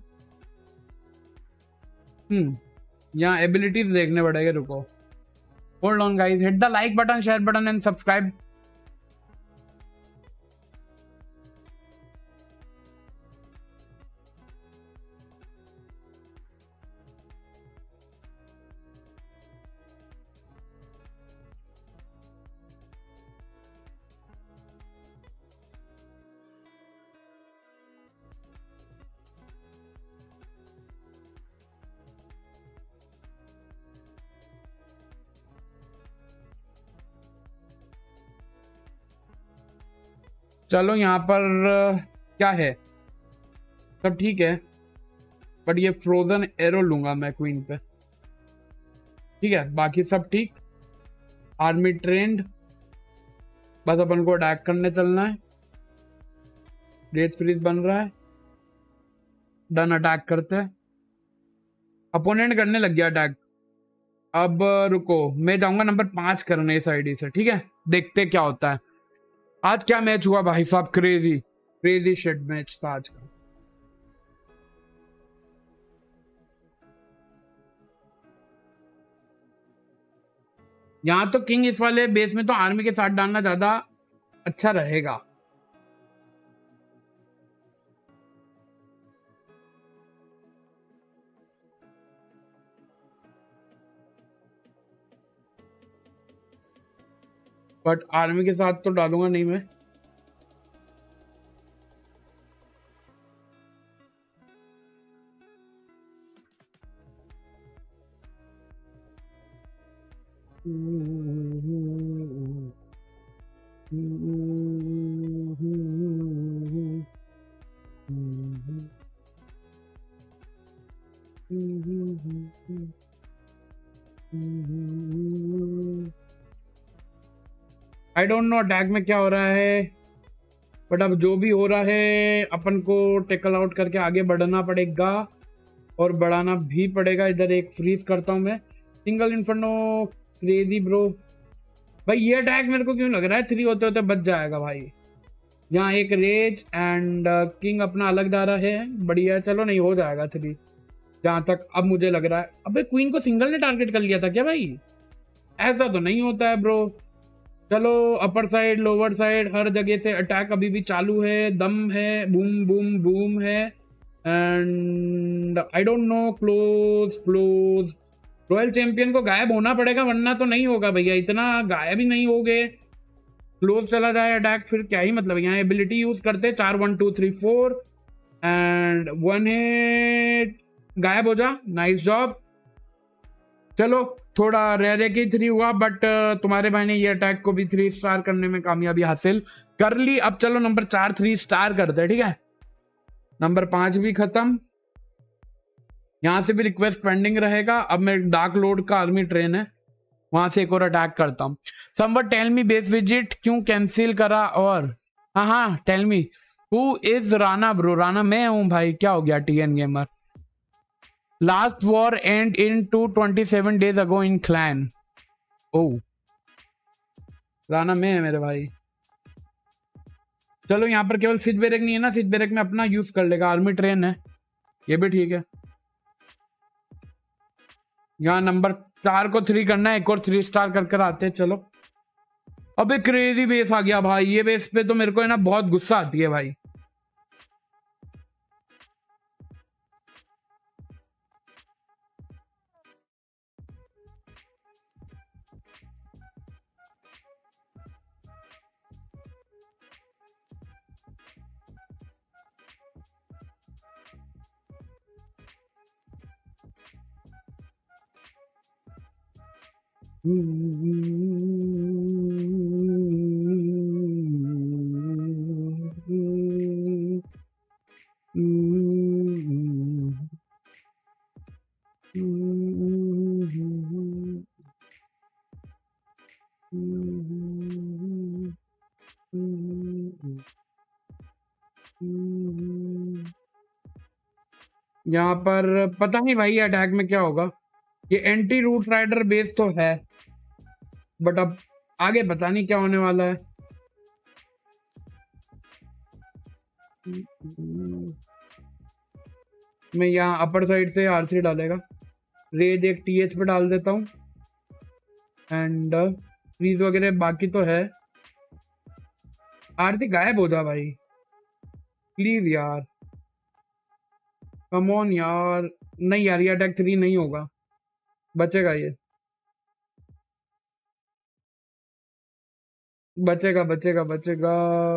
हम्म यहाँ एबिलिटीज देखने पड़ेंगे, रुको hold on guys. Hit the like button, share button and subscribe. चलो यहाँ पर अ, क्या है, सब ठीक है, बट ये फ्रोजन एरो लूंगा मैं क्वीन पे। ठीक है, बाकी सब ठीक। आर्मी ट्रेंड, बस अपन को अटैक करने चलना है। रेत फ्रीज बन रहा है, डन, अटैक करते हैं। अपोनेंट करने लग गया अटैक। अब रुको, मैं जाऊंगा नंबर पांच करने इस आईडी से। ठीक है, देखते क्या होता है। आज क्या मैच हुआ भाई साहब, क्रेजी क्रेजी शिट मैच था आज का। यहाँ तो किंग इस वाले बेस में तो आर्मी के साथ डालना ज्यादा अच्छा रहेगा। बट आर्मी के साथ तो डालूंगा नहीं मैं। आई डोंट नो अटैक में क्या हो रहा है, बट अब जो भी हो रहा है अपन को टेकल आउट करके आगे बढ़ना पड़ेगा और बढ़ाना भी पड़ेगा। इधर एक फ्रीज करता हूं मैं, सिंगल इन्फर्नो, क्रेजी ब्रो। भाई ये अटैक मेरे को क्यों लग रहा है थ्री होते होते बच जाएगा भाई। यहाँ एक रेज एंड किंग अपना अलग जा रहा है, बढ़िया। चलो नहीं, हो जाएगा थ्री जहां तक अब मुझे लग रहा है। अबे क्वीन को सिंगल ने टारगेट कर लिया था क्या भाई? ऐसा तो नहीं होता है ब्रो। चलो अपर साइड लोअर साइड हर जगह से अटैक अभी भी चालू है, दम है, बूम बूम बूम है। And I don't know, close close. Royal champion को गायब होना पड़ेगा वरना तो नहीं होगा भैया, इतना गायब ही नहीं हो गए। क्लोज चला जाए अटैक फिर क्या ही मतलब। यहाँ एबिलिटी यूज करते, चार, one two three four and one hit, गायब हो जा। Nice job. चलो थोड़ा रेरे की थ्री हुआ, बट तुम्हारे भाई ने ये अटैक को भी थ्री स्टार करने में कामयाबी हासिल कर ली। अब चलो नंबर चार थ्री स्टार करते हैं। ठीक है, नंबर पांच भी खत्म। यहां से भी रिक्वेस्ट पेंडिंग रहेगा। अब मैं डार्क लोड का आर्मी ट्रेन है, वहां से एक और अटैक करता हूँ। Someone tell me base visit क्यों कैंसिल करा? और हाँ हाँ tell me who is Rana bro? Rana मैं हूँ भाई, क्या हो गया? T N gamer. Last war and in two twenty seven days ago in clan. ओ राणा में है मेरे भाई। चलो यहाँ पर केवल सिज बेरेक नहीं है ना, सिज बेरेक में अपना यूज कर लेगा। आर्मी ट्रेन है, ये भी ठीक है। यहाँ नंबर चार को थ्री करना है, एक और थ्री स्टार कर कर आते हैं। चलो अबे क्रेजी बेस आ गया भाई। ये बेस पे तो मेरे को है ना बहुत गुस्सा आती है भाई। यहाँ पर पता नहीं भाई अटैक में क्या होगा। ये एंटी रूट राइडर बेस तो है, बट अब आगे पता नहीं क्या होने वाला है। मैं यहाँ अपर साइड से आरसी डालेगा। रेज एक टीएच पे डाल देता हूँ एंड फ्रीज वगैरह बाकी तो है। आरसी गायब हो जा भाई प्लीज यार, कम ऑन यार। नहीं यार ये अटैक थ्री नहीं होगा, बचेगा ये, बचेगा बचेगा बचेगा।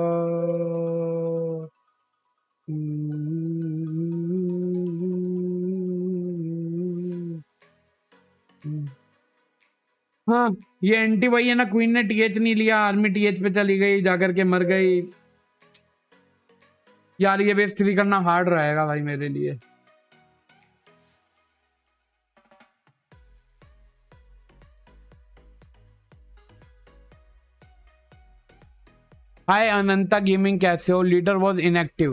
हाँ ये एंटी वही है ना, क्वीन ने टीएच नहीं लिया, आर्मी टीएच पे चली गई, जाकर के मर गई। यार ये बेस थ्री करना हार्ड रहेगा भाई मेरे लिए। हाय अनंता गेमिंग, कैसे हो? Leader was inactive.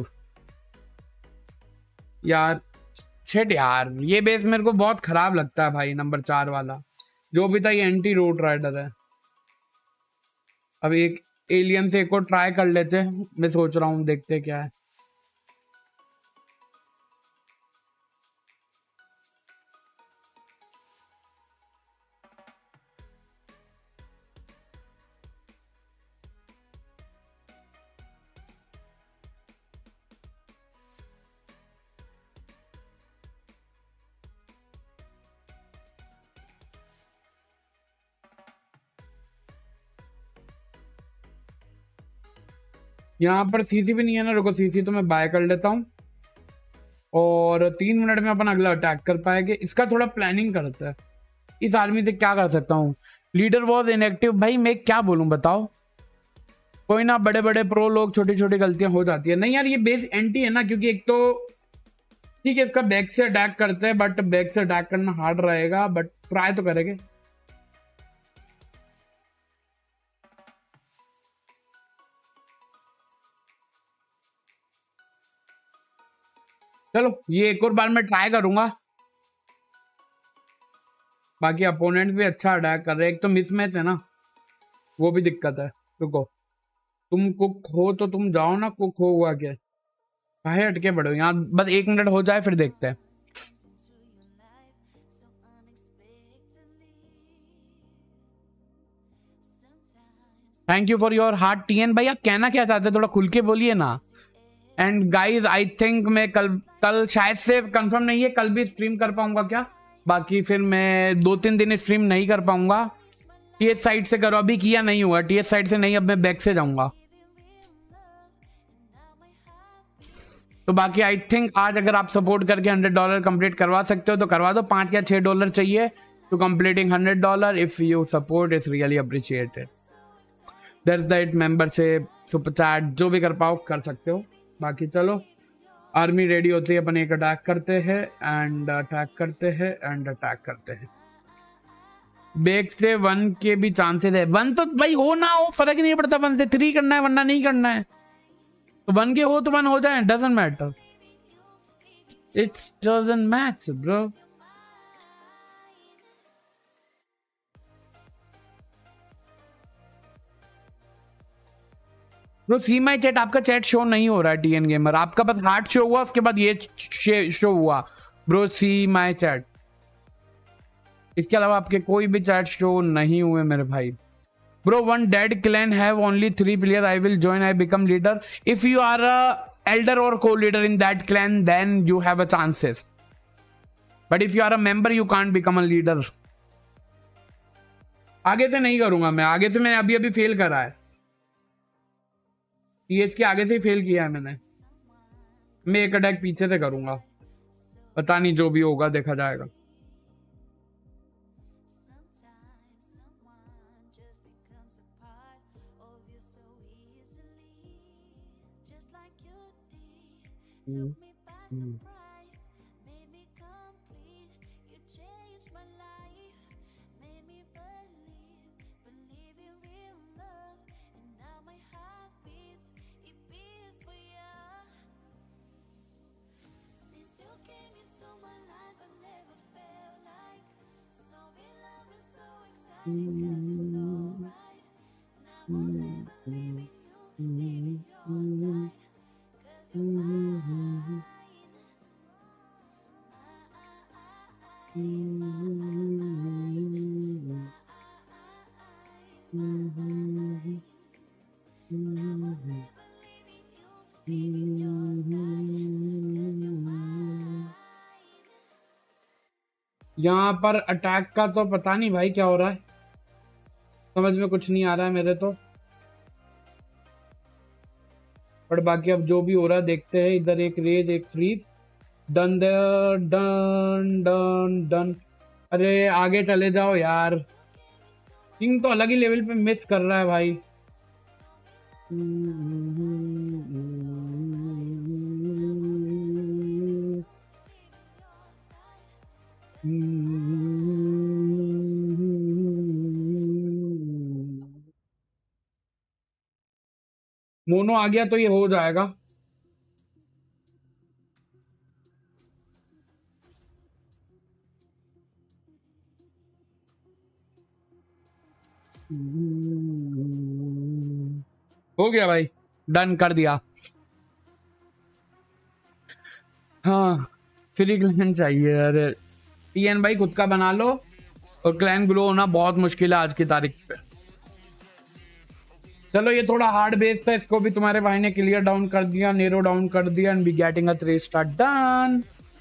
यार शिट यार, ये बेस मेरे को बहुत खराब लगता है भाई, नंबर चार वाला जो भी था ये एंटी रोड राइडर है। अब एक एलियन से एक और ट्राई कर लेते हैं, मैं सोच रहा हूँ, देखते क्या है। यहाँ पर सीसी भी नहीं है ना, रुको सीसी तो मैं बाय कर लेता हूँ और तीन मिनट में अपन अगला अटैक कर पाएंगे। इसका थोड़ा प्लानिंग करता है, इस आर्मी से क्या कर सकता हूँ। लीडर वॉज इनएक्टिव, भाई मैं क्या बोलूँ बताओ। कोई ना, बड़े बड़े प्रो लोग छोटी छोटी गलतियां हो जाती है। नहीं यार ये बेस एंटी है ना, क्योंकि एक तो ठीक है इसका बैक से अटैक करते हैं, बट बैक से अटैक करना हार्ड रहेगा, बट ट्राई तो करेंगे। चलो ये एक और बार मैं ट्राई करूंगा। बाकी अपोनेंट भी अच्छा अटैक कर रहे हैं, एक तो मिसमैच है ना, वो भी दिक्कत है। रुको, तुम कुक हो तो तुम जाओ ना, कुक हो हुआ क्या काहे अटके पड़ो यहाँ, बस एक मिनट हो जाए फिर देखते हैं। Thank you for your heart TN. भाई आप कहना क्या चाहते हैं, थोड़ा खुल के बोलिए ना। एंड गाइज आई थिंक मैं कल कल शायद से, कंफर्म नहीं है, कल भी स्ट्रीम कर पाऊंगा क्या। बाकी फिर मैं दो तीन दिन स्ट्रीम नहीं कर पाऊंगा। टीएस साइड से करो, अभी किया नहीं हुआ टीएस साइड से, नहीं अब मैं बैक से जाऊंगा। तो बाकी आई थिंक आज अगर आप सपोर्ट करके हंड्रेड डॉलर कंप्लीट करवा सकते हो तो करवा दो। पाँच या छः डॉलर चाहिए to completing hundred dollar. If you support is really appreciated. That's the it. Membership, super chat, जो भी कर पाओ कर सकते हो। बाकी चलो आर्मी रेडी होती है, अपन एक अटैक करते हैं एंड अटैक करते हैं एंड अटैक करते हैं। बैक से वन के भी चांसेस है। वन तो भाई हो ना हो फर्क नहीं पड़ता, वन से थ्री करना है वरना नहीं करना है। तो वन के हो तो वन हो जाए, doesn't matter, it's doesn't match bro. Bro see my chat, आपका चैट शो नहीं हो रहा है टीएन गेमर, आपका बस हार्ट शो हुआ उसके बाद ये शो हुआ। ब्रो सी माई चैट, इसके अलावा आपके कोई भी चैट शो नहीं हुए मेरे भाई। Bro one dead clan have only three player, I will join, I become leader. If you are a elder और co leader in that clan then you have a chances, but if you are a member you can't become a leader. आगे से नहीं करूंगा मैं, आगे से मैंने अभी अभी फेल करा है, टीएच के आगे से ही फेल किया है मैंने। मैं एक अटैक पीछे से करूंगा, पता नहीं जो भी होगा देखा जाएगा। Hmm. Hmm. यहाँ पर अटैक का तो पता नहीं भाई क्या हो रहा है, समझ में कुछ नहीं आ रहा है मेरे तो, पर बाकी अब जो भी हो रहा है देखते हैं। इधर एक रेज एक freeze, done done done done. अरे आगे चले जाओ यार, किंग तो अलग ही लेवल पे मिस कर रहा है भाई। मोनो आ गया तो ये हो जाएगा। हो गया भाई, डन कर दिया। हाँ फ्री क्लैन चाहिए। अरे टीएन भाई खुद का बना लो, और क्लैन ग्रो होना बहुत मुश्किल है आज की तारीख पे। चलो ये थोड़ा हार्ड बेस था, इसको भी तुम्हारे भाई ने क्लियर डाउन कर दिया, नेरो डाउन कर दिया, and be getting a three star done.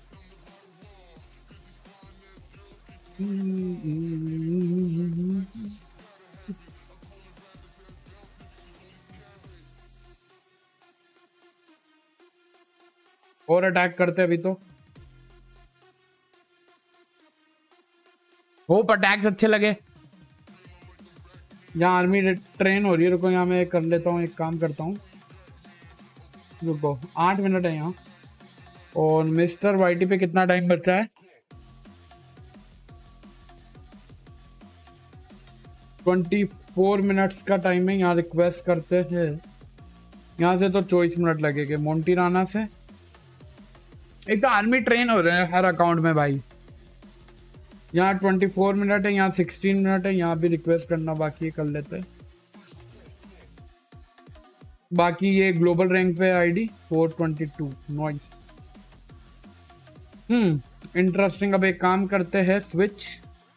और अटैक करते अभी तो। होप अटैक्स अच्छे लगे। यहाँ आर्मी ट्रेन हो रही है, रुको यहाँ मैं कर लेता हूँ, एक काम करता हूँ, रुको आठ मिनट है यहाँ। और मिस्टर वाइटी पे कितना टाइम बचा है? ट्वेंटी फोर मिनट्स का टाइम है। यहाँ रिक्वेस्ट करते हैं, यहाँ से तो चौबीस मिनट लगेंगे मोंटी राना से। एक तो आर्मी ट्रेन हो रहे हैं हर अकाउंट में भाई। यहाँ ट्वेंटी फोर मिनट है, यहाँ सिक्सटीन मिनट है, यहाँ भी रिक्वेस्ट करना बाकी कर लेते हैं। बाकी ये ग्लोबल रैंक पे ID four twenty two noise. Hmm interesting. अब एक काम करते हैं, स्विच।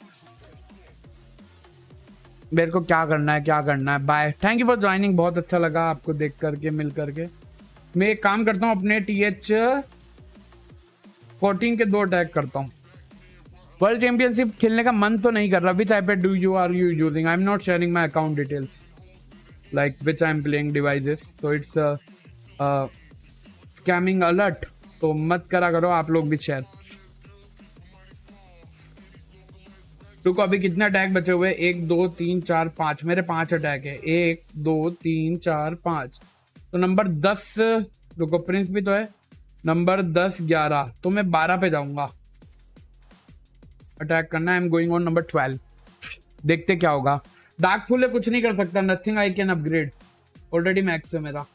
मेरे को क्या करना है क्या करना है। Bye, thank you for joining, बहुत अच्छा लगा आपको देख करके मिल करके। मैं एक काम करता हूँ, अपने टी एच फोर्टीन के दो अटैक करता हूँ। वर्ल्ड चैंपियनशिप खेलने का मन तो नहीं कर रहा। Which iPad do you are you using? I am not sharing my account details like which I am playing devices, so it's scamming alert, तो मत करा करो आप लोग भी शेयर। रुको अभी कितने अटैक बचे हुए? एक दो तीन चार पाँच, मेरे पांच अटैक है। एक दो तीन चार पाँच, तो नंबर दस। रुको प्रिंस भी तो है, नंबर दस ग्यारह, तो मैं बारह पे जाऊंगा। अटैक करना है। I am going on number twelve, देखते क्या होगा। डार्क फुल है, कुछ नहीं कर सकता, nothing I can upgrade, already max है मेरा।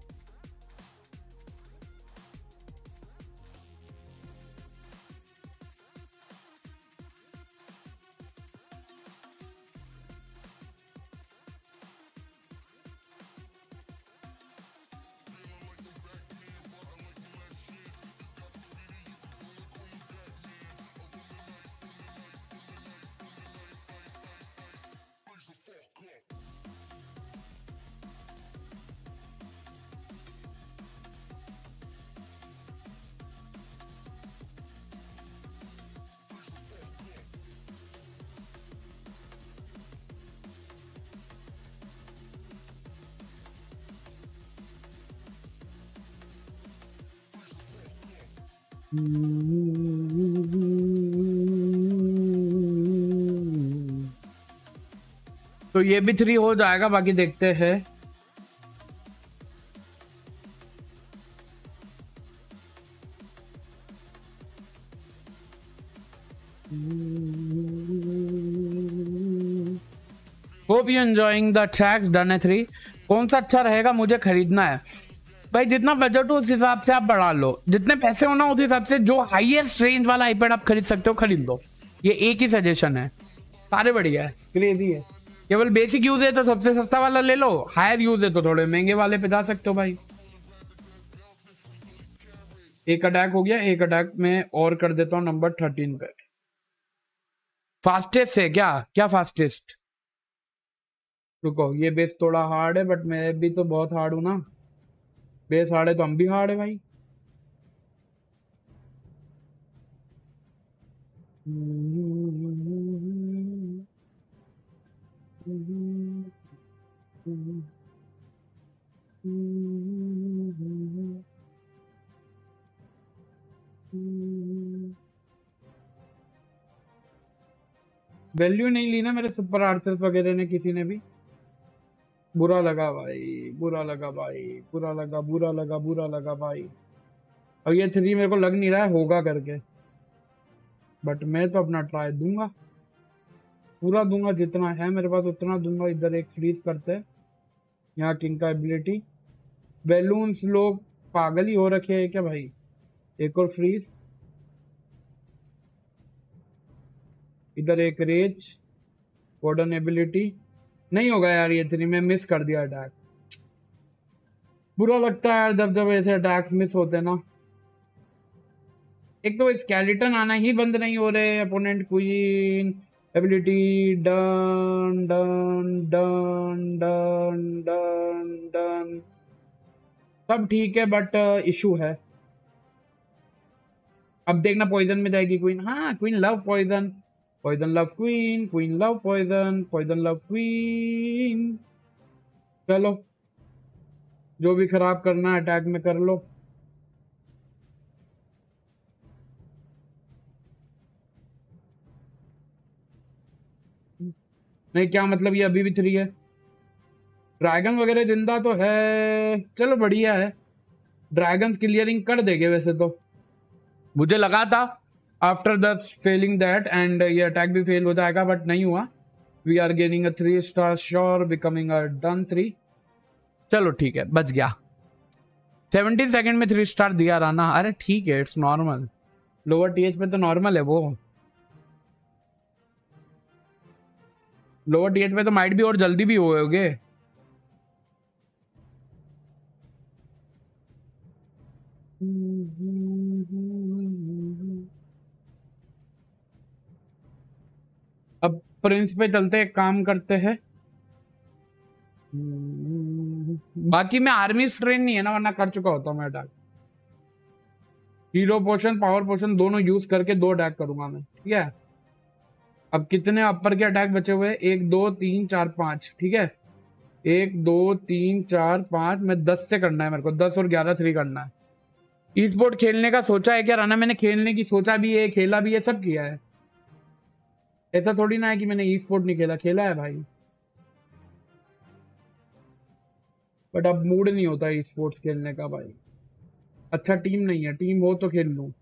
तो ये भी थ्री हो जाएगा, बाकी देखते हैं। Hope you enjoying the tracks. Done है थ्री। कौन सा अच्छा रहेगा मुझे खरीदना है भाई, जितना बजट हो उस हिसाब से आप बढ़ा लो, जितने पैसे हो ना उस हिसाब से जो हाईएस्ट रेंज वाला आईपैड आप खरीद सकते हो खरीद लो। ये एक ही सजेशन है, सारे बढ़िया है, क्रेजी है। केवल बेसिक यूज है तो सबसे सस्ता वाला ले लो, हायर यूज है तो थोड़े महंगे वाले पे जा सकते हो भाई। एक अटैक हो गया, एक अटैक में और कर देता हूँ नंबर थर्टीन पे। फास्टेस्ट है क्या? क्या फास्टेस्ट? रुको ये बेस थोड़ा हार्ड है, बट मैं भी तो बहुत हार्ड हूं ना। बेस हार्ड है तो हम भी हार्ड है भाई। वैल्यू नहीं ली ना मेरे सुपर आर्चर्स वगैरह ने, किसी ने भी। बुरा लगा भाई, बुरा लगा भाई, बुरा लगा बुरा लगा बुरा लगा भाई। अब ये थ्री मेरे को लग नहीं रहा है होगा करके, बट मैं तो अपना ट्राई दूंगा, पूरा दूंगा, जितना है मेरे पास उतना दूंगा। इधर एक फ्रीज करते हैं, यहाँ किंग का एबिलिटी बैलून्स लोग पागल ही हो रखे हैं क्या भाई? एक और फ्रीज, इधर एक रेज, वार्डन एबिलिटी नहीं होगा यार ये थ्री में, मिस कर दिया अटैक। बुरा लगता है यार जब जब ऐसे अटैक्स मिस होते हैं ना। एक तो स्केलेटन आना ही बंद नहीं हो रहे, opponent queen ability done done done done done done सब ठीक है, बट इशू है। अब देखना पॉइजन में जाएगी क्वीन। हाँ queen love poison, poison love queen, queen love poison, poison love queen. चलो जो भी खराब करना है अटैक में कर लो। नहीं क्या मतलब, ये अभी भी थ्री है। ड्रैगन वगैरह जिंदा तो है, चलो बढ़िया है। ड्रैगन्स क्लियरिंग कर देंगे वैसे तो, मुझे लगा था after the failing that and ये अटैक भी फेल हो जाएगा, बट नहीं हुआ। We are gaining a three star sure, becoming a done three. चलो ठीक है, बच गया। सेवनटीन सेकंड में थ्री स्टार दिया राना। अरे ठीक है, इट्स नॉर्मल, लोअर टीएच पे तो नॉर्मल है वो। लोअर टीएच पे तो माइट भी और जल्दी भी होगे। अब प्रिंस पे चलते, एक काम करते हैं। बाकी में आर्मी स्ट्रेन नहीं है ना, वरना कर चुका होता मैं attack. Hero potion power potion दोनों यूज करके दो अटैक करूंगा मैं, ठीक है। अब कितने अपर के अटैक बचे हुए? एक दो तीन चार पांच, ठीक है। एक दो तीन चार पांच, मैं दस से करना है मेरे को, दस और ग्यारह थ्री करना है। ई स्पोर्ट खेलने का सोचा है क्या राना? मैंने खेलने की सोचा भी है, खेला भी है, सब किया है। ऐसा थोड़ी ना है कि मैंने ई स्पोर्ट नहीं खेला, खेला है भाई। बट अब मूड नहीं होता ई स्पोर्ट्स खेलने का भाई। अच्छा टीम नहीं है, टीम हो तो खेल लूं।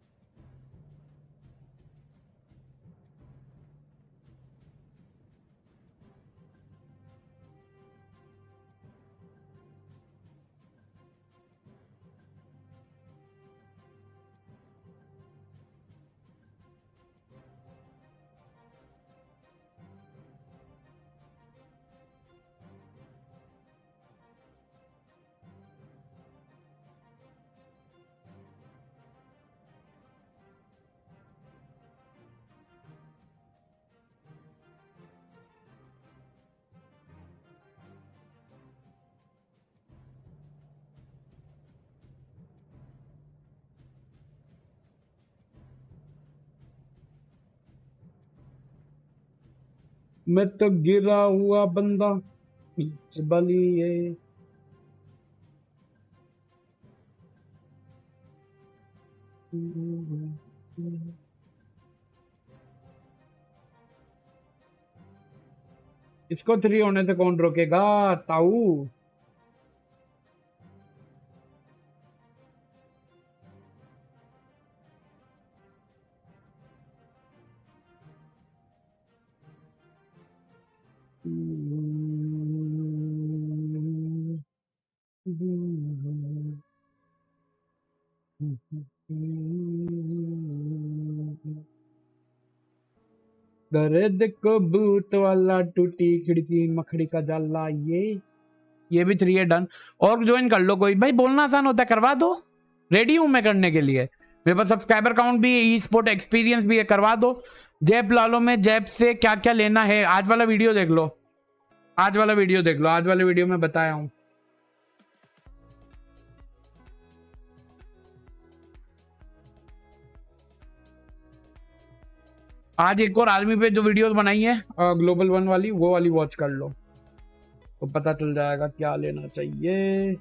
मैं तो गिरा हुआ बंदा बीच बलिए। इसको थ्री होने से कौन रोकेगा ताऊ? दर्द को भूत वाला, टूटी खिड़की मखड़ी का जाला। ये ये भी थ्री है डन। और ज्वाइन कर लो कोई भाई, बोलना आसान होता है, करवा दो। रेडी हूं मैं करने के लिए, मेरे पास सब्सक्राइबर काउंट भी है, ई स्पोर्ट एक्सपीरियंस भी है, करवा दो। जैप ला लो, में जैप से क्या क्या लेना है आज वाला वीडियो देख लो, आज वाला वीडियो देख लो, आज वाले वीडियो में बताया हूं। आज एक और आर्मी पे जो वीडियोस बनाई है ग्लोबल वन वाली, वो वाली वॉच कर लो तो पता चल जाएगा क्या लेना चाहिए।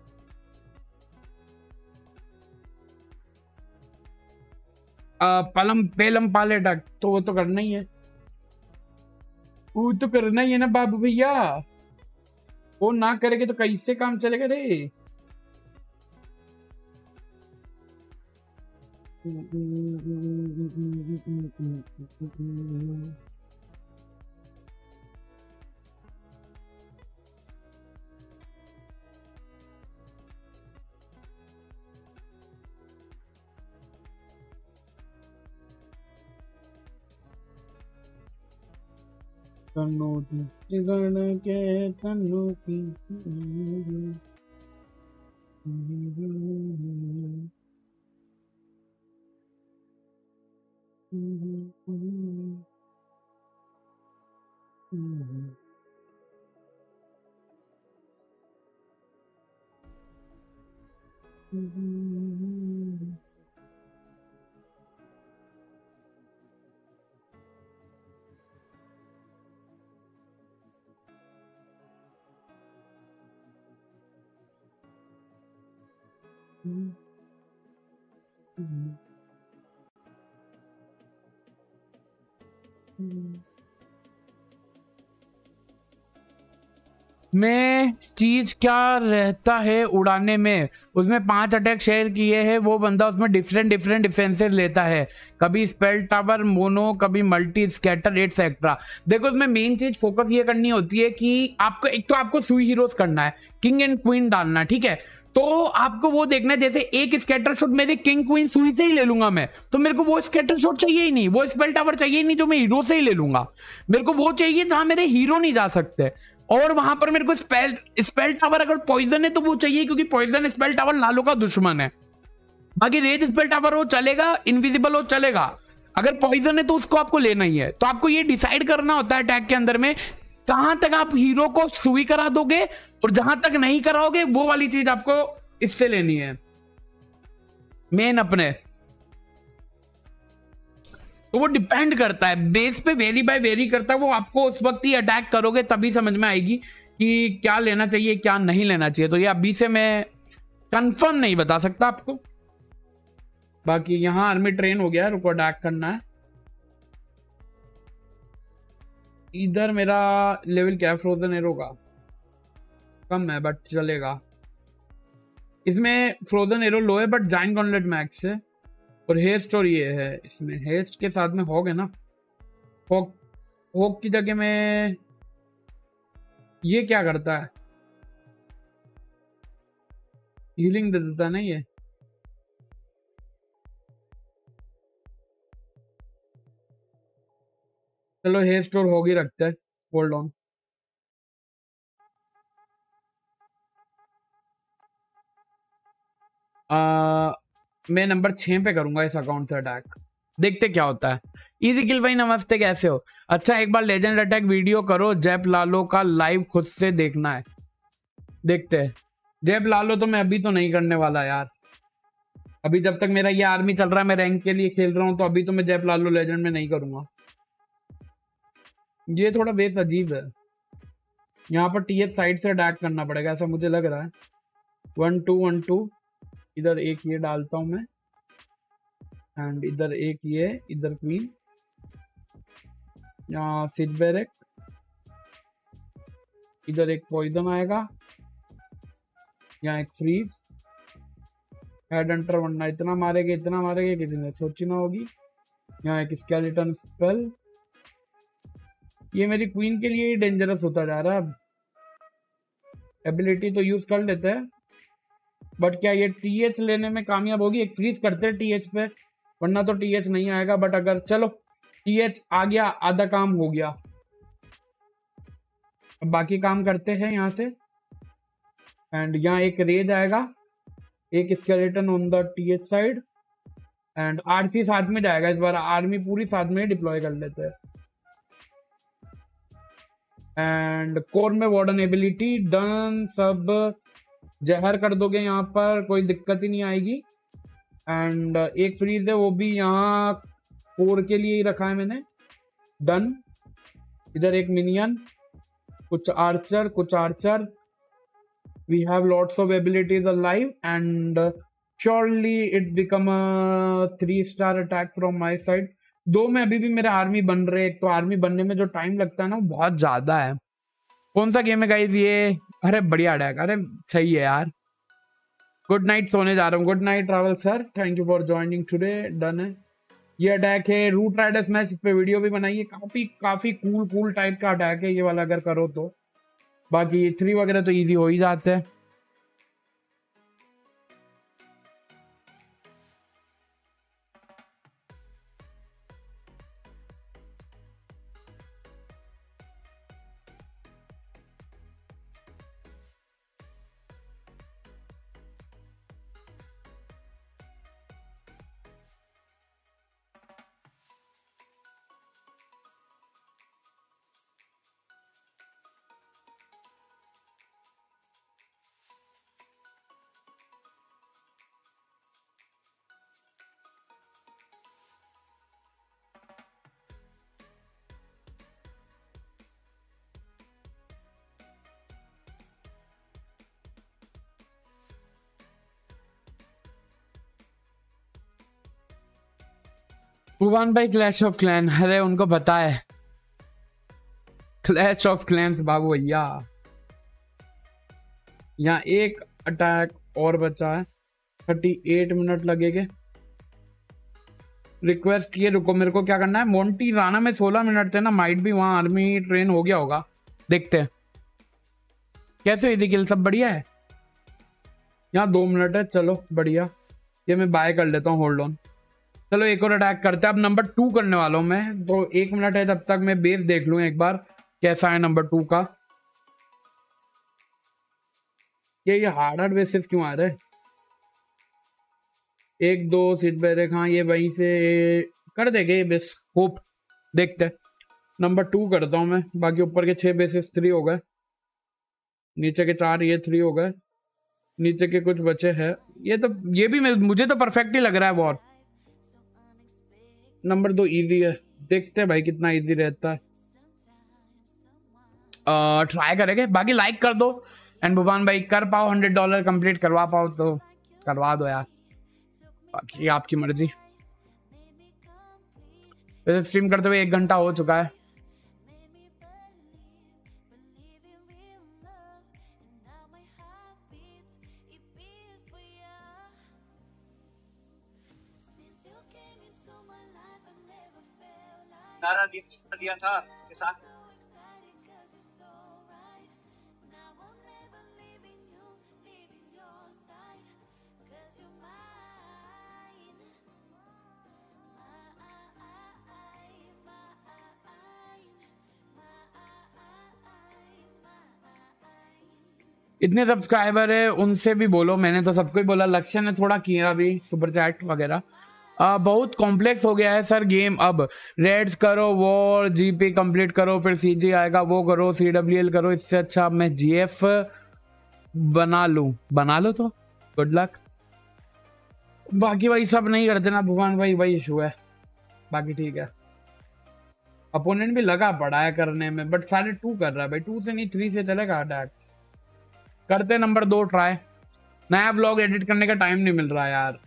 आ, पलम पेलम पाले डक तो वो तो करना ही है, वो तो करना ही है ना बाबू भैया। वो ना करेंगे तो कैसे काम चलेगा रे? तन्नू की चिगड़ के तन्नू की में चीज क्या रहता है उड़ाने में, उसमें पांच अटैक शेयर किए हैं, वो बंदा उसमें डिफरेंट डिफरेंट डिफेंसेस लेता है, कभी स्पेल टावर मोनो, कभी मल्टी स्कैटर एटसेट्रा। देखो उसमें मेन चीज फोकस ये करनी होती है कि आपको एक तो आपको सुई हीरोज करना है, किंग एंड क्वीन डालना है, ठीक है। तो आपको वो देखना है, जैसे एक स्कैटर शॉट मेरे किंग क्वीन सुई से ही ले लूंगा मैं, तो मेरे को वो स्कैटर शॉट चाहिए ही नहीं, वो स्पेल टावर चाहिए ही नहीं, जो मैं हीरो से ही ले लूंगा। मेरे को वो चाहिए जहां मेरे हीरो नहीं जा सकते, और वहां पर मेरे को स्पेल स्पेल टावर अगर पॉइजन है तो वो चाहिए, क्योंकि पॉइजन स्पेल टावर लालो का दुश्मन है। बाकी रेड स्पेल टावर हो चलेगा, इनविजिबल हो चलेगा, अगर पॉइजन है तो उसको आपको लेना ही है। तो आपको ये डिसाइड करना होता है अटैक के अंदर में कहां तक आप हीरो को सुई करा दोगे, और जहां तक नहीं कराओगे वो वाली चीज आपको इससे लेनी है मेन अपने। तो वो डिपेंड करता है, बेस पे वेरी बाय वेरी करता है, वो आपको उस वक्त ही अटैक करोगे तभी समझ में आएगी कि क्या लेना चाहिए क्या नहीं लेना चाहिए। तो ये अभी से मैं कंफर्म नहीं बता सकता आपको। बाकी यहाँ आर्मी ट्रेन हो गया, रुको अटैक करना है। इधर मेरा लेवल क्या है फ्रोजन एरो का, कम है बट चलेगा। इसमें फ्रोजन एरो लो है बट जाइंट गॉन्टलेट मैक्स है, और हेस्ट और ये है, इसमें हेस्ट के साथ में हॉग है ना, हॉग हॉग की जगह में ये क्या करता है, हीलिंग दे देता है ना ये। चलो हेस्ट और हॉग ही रखते हैं, होल्ड ऑन। आ, मैं नंबर छह पे करूंगा इस अकाउंट से अटैक, देखते क्या होता है। इजी किल भाई नमस्ते, कैसे हो? अच्छा एक बार लेजेंड अटैक वीडियो करो, जैप लालो का लाइव खुद से देखना है, देखते हैं। जैप लालो तो मैं अभी तो नहीं करने वाला यार, अभी जब तक मेरा ये आर्मी चल रहा है, मैं रैंक के लिए खेल रहा हूँ, तो अभी तो मैं जैप लालो लेजेंड में नहीं करूंगा। ये थोड़ा बेस अजीब है, यहाँ पर टीएस साइड से अटैक करना पड़ेगा ऐसा मुझे लग रहा है। वन टू वन टू, इधर एक ये डालता हूँ मैं, एंड इधर एक ये, इधर क्वीन, यहाँ सिट बैरेक, इधर एक पॉइजन आएगा, यहाँ एक फ्रीज, हेड हंटर वरना इतना मारेगा इतना मारेगा किसी ने सोची ना होगी। यहाँ एक स्केलेटन स्पेल, ये मेरी क्वीन के लिए ही डेंजरस होता जा रहा है। अब एबिलिटी तो यूज कर लेते हैं, बट क्या ये टीएच लेने में कामयाब होगी? एक फ्रीज करते हैं टीएच पे, वरना तो टीएच नहीं आएगा। बट अगर चलो टीएच आ गया, आधा काम हो गया, अब बाकी काम करते हैं यहाँ से। एंड यहाँ एक रेज आएगा, एक skeleton on the TH side, and RC साथ में जाएगा। इस बार आर्मी पूरी साथ में डिप्लॉय कर लेते हैं। एंड कोर में वार्डन एबिलिटी डन, सब जहर कर दोगे यहाँ पर, कोई दिक्कत ही नहीं आएगी। एंड एक फ्रीज है, वो भी यहाँ कोर के लिए ही रखा है मैंने, डन। इधर एक मिनियन, कुछ आर्चर कुछ archer, we have lots of abilities alive, and surely it become a three star attack from my side. दो में अभी भी मेरे आर्मी बन रहे, एक तो आर्मी बनने में जो टाइम लगता है ना वो बहुत ज्यादा है। कौन सा गेम है गाइस ये? अरे बढ़िया अटैक, अरे सही है यार। गुड नाइट, सोने जा रहा हूँ। Good night travel sir, thank you for joining today. Done है, ये अटैक है रूट राइडर्स मैच, इस पे वीडियो भी बनाई है, काफी काफी कूल कूल टाइप का अटैक है ये वाला अगर करो तो। बाकी थ्री वगैरह तो इजी हो ही जाते हैं। भगवान भाई क्लैश ऑफ क्लैन, अरे उनको पता है क्लैश ऑफ क्लैंस बाबू भैया। यहाँ एक अटैक और बचा है, थर्टी एट मिनट लगेंगे। रिक्वेस्ट किए, रुको मेरे को क्या करना है। मोंटी राना में सोलह मिनट थे ना, माइट भी वहां आर्मी ट्रेन हो गया होगा, देखते हैं कैसे हुई थी किल। सब बढ़िया है, यहाँ दो मिनट है, चलो बढ़िया। ये मैं बाय कर लेता हूँ, होल्ड ऑन। चलो एक और अटैक करते हैं, अब नंबर टू करने वाला हूँ मैं, तो एक मिनट है, तब तक मैं बेस देख लूँ एक बार कैसा है नंबर टू का। ये ये हार्ड हार्ड बेसिस क्यों आ रहे हैं। एक दो सीट बैरेक, हाँ ये वहीं से कर देंगे ये बेस, होप देखते हैं। नंबर टू करता हूँ मैं, बाकी ऊपर के छह बेसिस थ्री हो गए, नीचे के चार ये थ्री हो गए, नीचे के कुछ बचे हैं। ये तो ये भी मुझे तो परफेक्ट ही लग रहा है बहुत। नंबर दो इजी है, देखते हैं भाई कितना इजी रहता है, ट्राई करेंगे। बाकी लाइक कर दो, एंड भुवन भाई कर पाओ हंड्रेड डॉलर कंप्लीट करवा पाओ तो करवा दो यार, बाकी आपकी मर्जी। वैसे स्ट्रीम करते हुए एक घंटा हो चुका है। नारा दिया था किसान। इतने सब्सक्राइबर है, उनसे भी बोलो, मैंने तो सबको ही बोला। लक्ष्य ने थोड़ा किया अभी सुपर चैट वगैरह। आ, बहुत कॉम्प्लेक्स हो गया है सर गेम, अब रेड्स करो, वॉर जीपी कंप्लीट करो, फिर सीजी आएगा वो करो, सीडब्ल्यूएल करो, इससे अच्छा अब मैं जीएफ बना लूं। बना लो तो गुड लक। बाकी वही सब नहीं करते ना भगवान भाई, वही इशू है। बाकी ठीक है, अपोनेंट भी लगा पड़ा है करने में, बट सारे टू कर रहा है भाई, टू से नहीं थ्री से चलेगा अटैक। करते नंबर दो ट्राई, नया ब्लॉग एडिट करने का टाइम नहीं मिल रहा यार।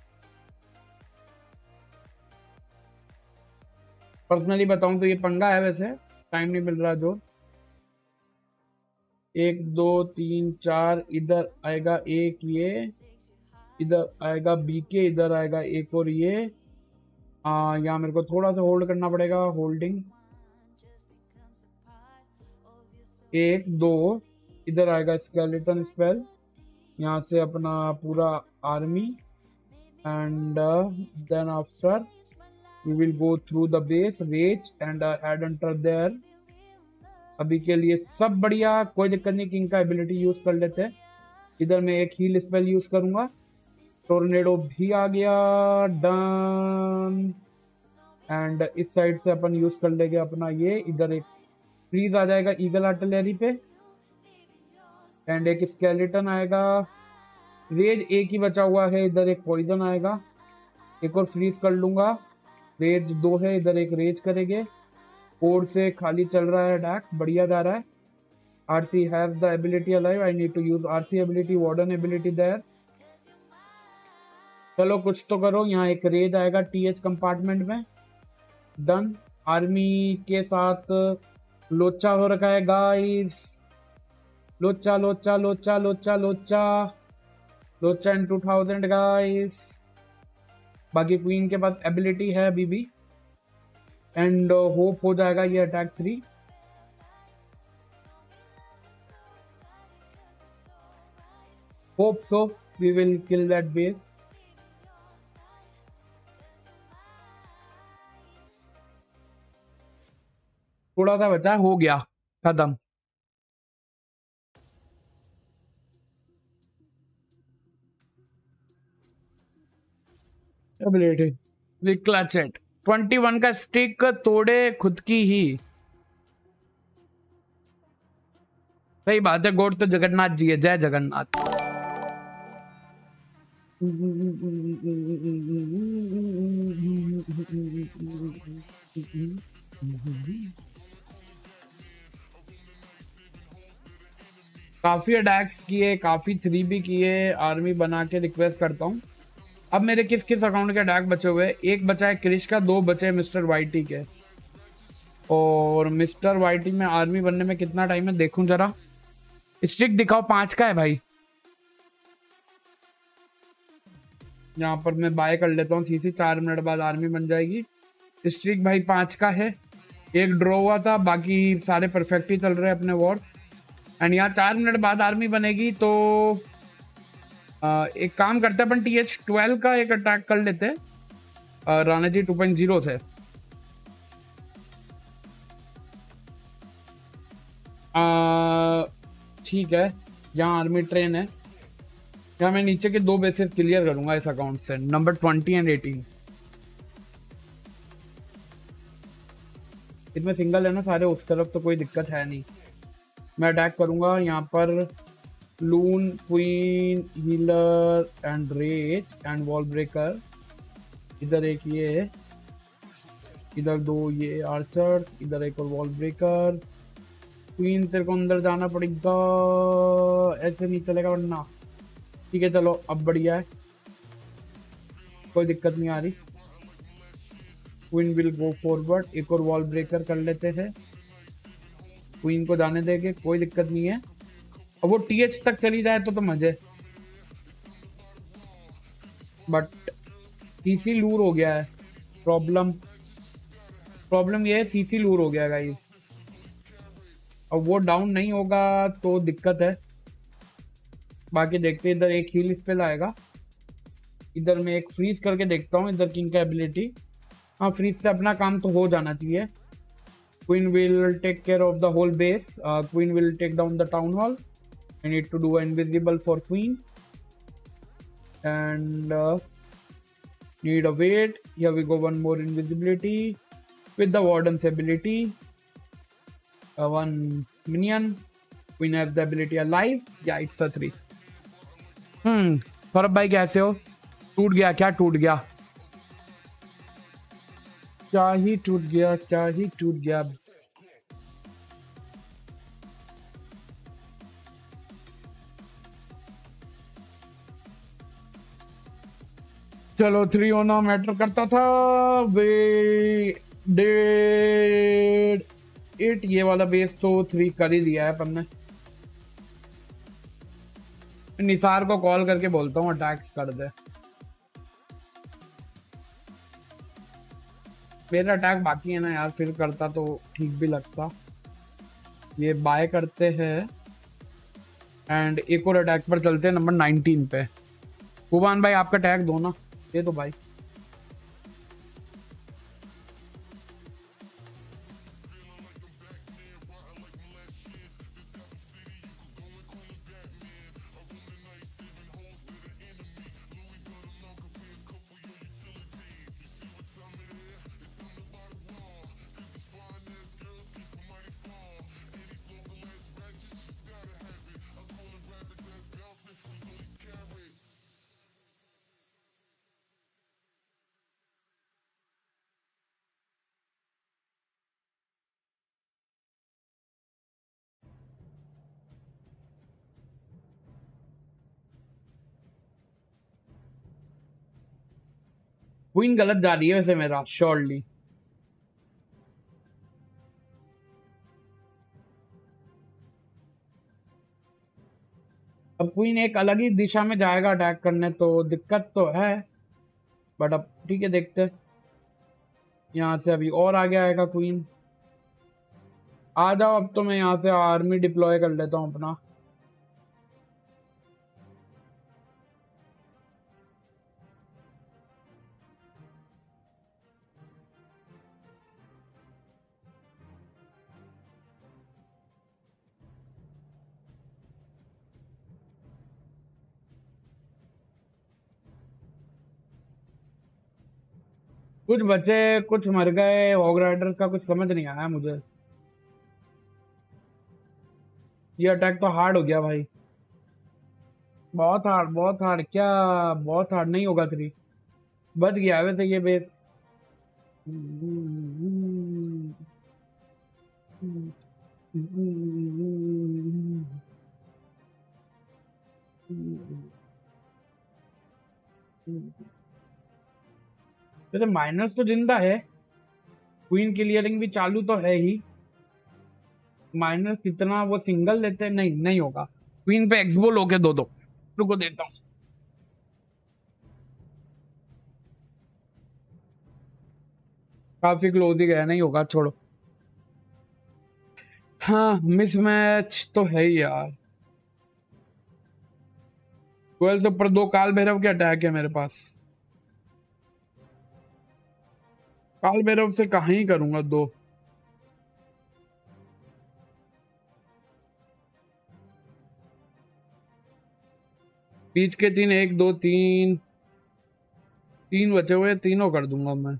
पर्सनली बताऊं तो ये पंगा है, वैसे टाइम नहीं मिल रहा। जो एक दो तीन चार, इधर आएगा एक, ये इधर आएगा बीके, इधर आएगा एक और ये। आ, यहाँ मेरे को थोड़ा सा होल्ड करना पड़ेगा, होल्डिंग एक दो, इधर आएगा स्केलेटन स्पेल, यहाँ से अपना पूरा army, and then after we will go through the base rage and uh, add enter there। अभी के लिए सब बढ़िया, कोई दिक्कत नहीं। किंग का एबिलिटी यूज कर लेते हैं। इधर मैं एक हील स्पेल यूज करूंगा, टोर्नेडो भी आ गया, डन। एंड इस साइड से अपन यूज कर लेंगे अपना ये, इधर एक फ्रीज आ जाएगा ईगल आर्टिलरी पे, एंड एक स्केलेटन आएगा। रेज एक ही बचा हुआ है, इधर एक पॉइजन आएगा, एक और फ्रीज कर लूंगा। रेज दो है, इधर एक रेज करेंगे। कोड से खाली चल रहा है अटैक, बढ़िया जा रहा है। RC have the ability alive, I need to use RC ability, warden ability there. चलो कुछ तो करो। यहाँ एक रेज आएगा टीएच कंपार्टमेंट में, डन। आर्मी के साथ लोचा हो रखा है गाइस, लोचा लोचा लोचा लोचा लोचा लोचा इन टू थाउजेंड गाइस। बाकी क्वीन के पास एबिलिटी है अभी भी, एंड होप हो जाएगा ये attack three. Hope so we will kill that base. थोड़ा सा बचा, हो गया खत्म। Ability we clutch it, twenty one का स्टिक तोड़े खुद की ही। सही बात है, गोड तो जगन्नाथ जी है, जय जगन्नाथ। काफी अटैक्स किए, काफी थ्री भी किए, आर्मी बना के रिक्वेस्ट करता हूँ अब मेरे किस किस अकाउंट के अटैक बचे हुए हैं? एक बचा है क्रिश का, दो बचे हैं मिस्टर वाईटी के। और मिस्टर वाईटी में आर्मी बनने में कितना टाइम है देखूं जरा। स्ट्रिक दिखाओ, पांच का है भाई। यहाँ पर मैं बाय कर लेता हूँ सीसी, चार मिनट बाद आर्मी बन जाएगी। स्ट्रिक भाई पांच का है। एक ड्रॉ हुआ था, बाकी सारे परफेक्ट ही चल रहे हैं अपने वॉर्स। एंड यहाँ चार मिनट बाद आर्मी बनेगी तो आ, एक काम करते हैं अपन, टी एच ट्वेल्व का एक अटैक कर लेते हैं Rana ji two point zero से। ठीक है, यहाँ आर्मी ट्रेन है। यहाँ मैं नीचे के दो बेसेस क्लियर करूंगा इस अकाउंट से, नंबर ट्वेंटी एंड एटीन। इसमें सिंगल है ना सारे, उस तरफ तो कोई दिक्कत है नहीं। मैं अटैक करूंगा यहाँ पर loon, queen, healer and rage and wall breaker. इधर एक ये है, इधर दो ये आर्चर्स, इधर एक और वॉल ब्रेकर। क्वीन तेरे को अंदर जाना पड़ेगा, ऐसे नहीं चलेगा वरना। ठीक है चलो, अब बढ़िया है, कोई दिक्कत नहीं आ रही। Queen will go forward. एक और वॉल ब्रेकर कर लेते हैं, क्वीन को जाने देंगे, कोई दिक्कत नहीं है। अब वो टीएच तक चली जाए तो तो मजे, बट सीसी लूर हो गया है। प्रॉब्लम प्रॉब्लम ये है, सीसी लूर हो गया गाइस। अब वो डाउन नहीं होगा तो दिक्कत है। बाकी देखते हैं, इधर एक हील स्पेल आएगा। इधर मैं एक फ्रीज करके देखता हूँ, इधर किंग का एबिलिटी। हाँ, फ्रीज से अपना काम तो हो जाना चाहिए। Queen will take care of the whole base. Queen will take down the town hall. I need to do invisible for queen and need a wait. Here we go, one more invisibility with the warden's ability. Uh, one minion. Queen has the ability alive. Yeah, it's a three. Hmm Saurabh भाई कैसे हो? टूट गया क्या? टूट गया क्या ही टूट गया, क्या ही टूट गया। चलो, थ्री होना मैटर करता था। वे डेड एट, ये वाला बेस तो थ्री कर ही दिया है अपन ने। निसार को कॉल करके बोलता हूँ अटैक्स कर दे। मेरा अटैक बाकी है ना यार, फिर करता तो ठीक भी लगता। ये बाय करते हैं एंड एक और अटैक पर चलते हैं, नंबर नाइनटीन पे। कुबान भाई आपका अटैक दो ना, ये तो भाई। क्वीन गलत जा रही है वैसे मेरा, श्योरली। अब क्वीन एक अलग ही दिशा में जाएगा अटैक करने, तो दिक्कत तो है, बट अब ठीक है, देखते हैं। यहाँ से अभी और आगे आएगा क्वीन। आ जाओ, अब तो मैं यहाँ से आर्मी डिप्लॉय कर लेता हूँ अपना। कुछ बचे कुछ मर गए, हॉग राइडर्स का कुछ समझ नहीं आया मुझे। ये अटैक तो हार्ड हो गया भाई, बहुत हार्ड, बहुत हार्ड। क्या बहुत हार्ड नहीं होगा थ्री, बच गया वैसे ये बेस। वैसे माइनस तो जिंदा है, क्वीन क्लियरिंग भी चालू तो है ही। माइनस कितना वो सिंगल लेते हैं? नहीं नहीं होगा। क्वीन पे एक्सबोल होके दो दो, रुको देता हूँ। काफी क्लोज ही गया, नहीं होगा, छोड़ो। हाँ मिसमैच तो है ही यार। ट्वेल्थ ऊपर दो काल भैरव के अटैक है मेरे पास। काल भैरव से कहाँ ही करूंगा दो। बीच के तीन, एक दो तीन, तीन बचे हुए, तीनों कर दूंगा मैं।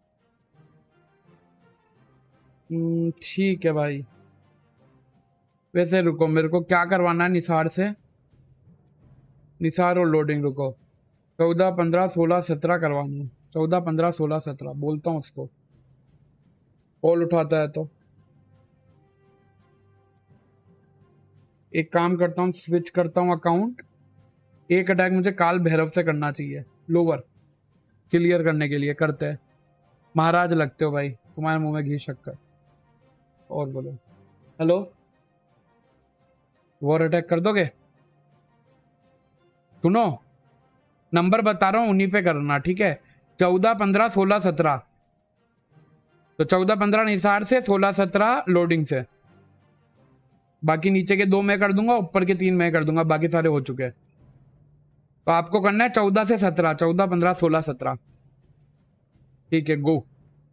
हम्म, ठीक है भाई। वैसे रुको, मेरे को क्या करवाना है निसार से? निसार और लोडिंग, रुको। चौदह पंद्रह सोलह सत्रह करवाना है। चौदह पंद्रह सोलह सत्रह बोलता हूँ उसको, कॉल उठाता है तो। एक काम करता हूँ, स्विच करता हूँ अकाउंट। एक अटैक मुझे काल भैरव से करना चाहिए, लोअर क्लियर करने के लिए। करते हैं। महाराज लगते हो भाई, तुम्हारे मुंह में घी शक्कर। और बोलो। हेलो, वॉर अटैक कर दोगे? सुनो, नंबर बता रहा हूँ, उन्हीं पे करना, ठीक है? चौदह पंद्रह सोलह सत्रह। तो चौदह पंद्रह निसार से, सोलह सत्रह लोडिंग से। बाकी नीचे के दो मैं कर दूंगा, ऊपर के तीन मैं कर दूंगा, बाकी सारे हो चुके हैं। तो आपको करना है चौदह से सत्रह, चौदह पंद्रह सोलह सत्रह। ठीक है, गो।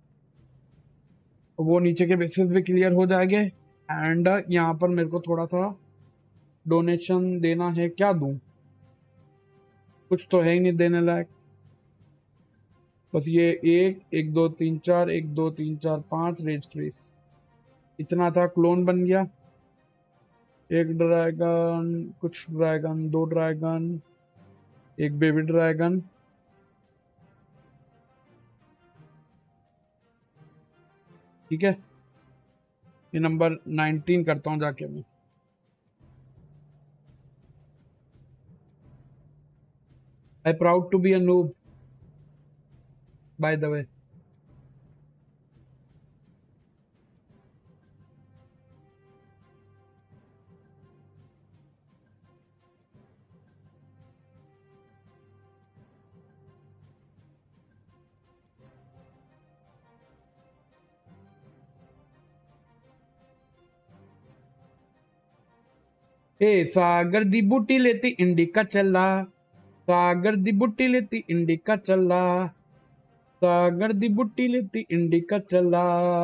वो नीचे के बेसिस भी क्लियर हो जाएंगे। एंड यहाँ पर मेरे को थोड़ा सा डोनेशन देना है। क्या दूं? कुछ तो है ही नहीं देने लायक। बस ये एक एक दो तीन चार, एक दो तीन चार पाँच रेज फ्रीज, इतना था। क्लोन बन गया। एक ड्रैगन, कुछ ड्रैगन, दो ड्रैगन, एक बेबी ड्रैगन। ठीक है, ये नंबर नाइनटीन करता हूँ जाके मैं। I proud to be a noob, by the way. ए सागर दी बूटी लेती इंडिका चला, सागर दी बूटी लेती इंडिका चला, सागर दी बूटी लेती इंडिका चला।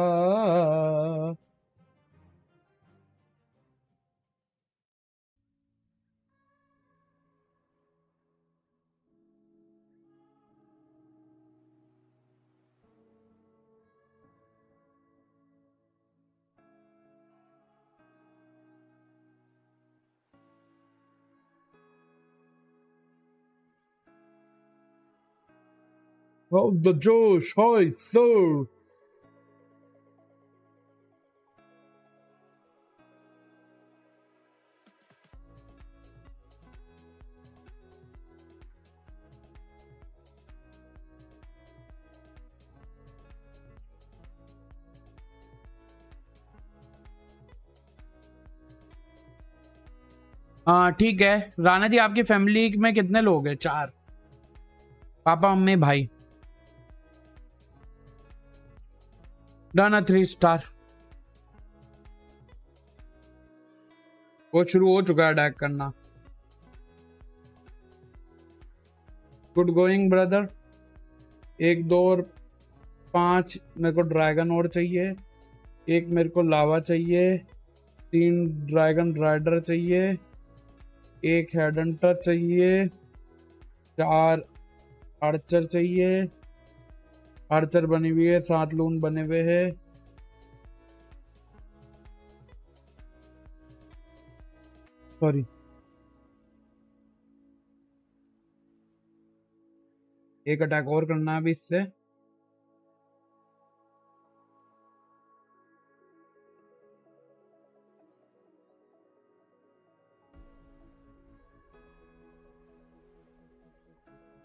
Oh, the Josh, hi sir. हाँ ठीक है। राणा जी, आपकी फैमिली में कितने लोग हैं? चार, पापा मम्मी भाई। Done, three star. वो शुरू हो चुका है अटैक करना। Good going brother. एक दो और पाँच मेरे को ड्रैगन और चाहिए। एक मेरे को लावा चाहिए। तीन ड्रैगन राइडर चाहिए। एक हेडहंटर चाहिए। चार आर्चर चाहिए। आर्चर बनी हुई है, सात लून बने हुए हैं। सॉरी, एक अटैक और करना है अभी इससे।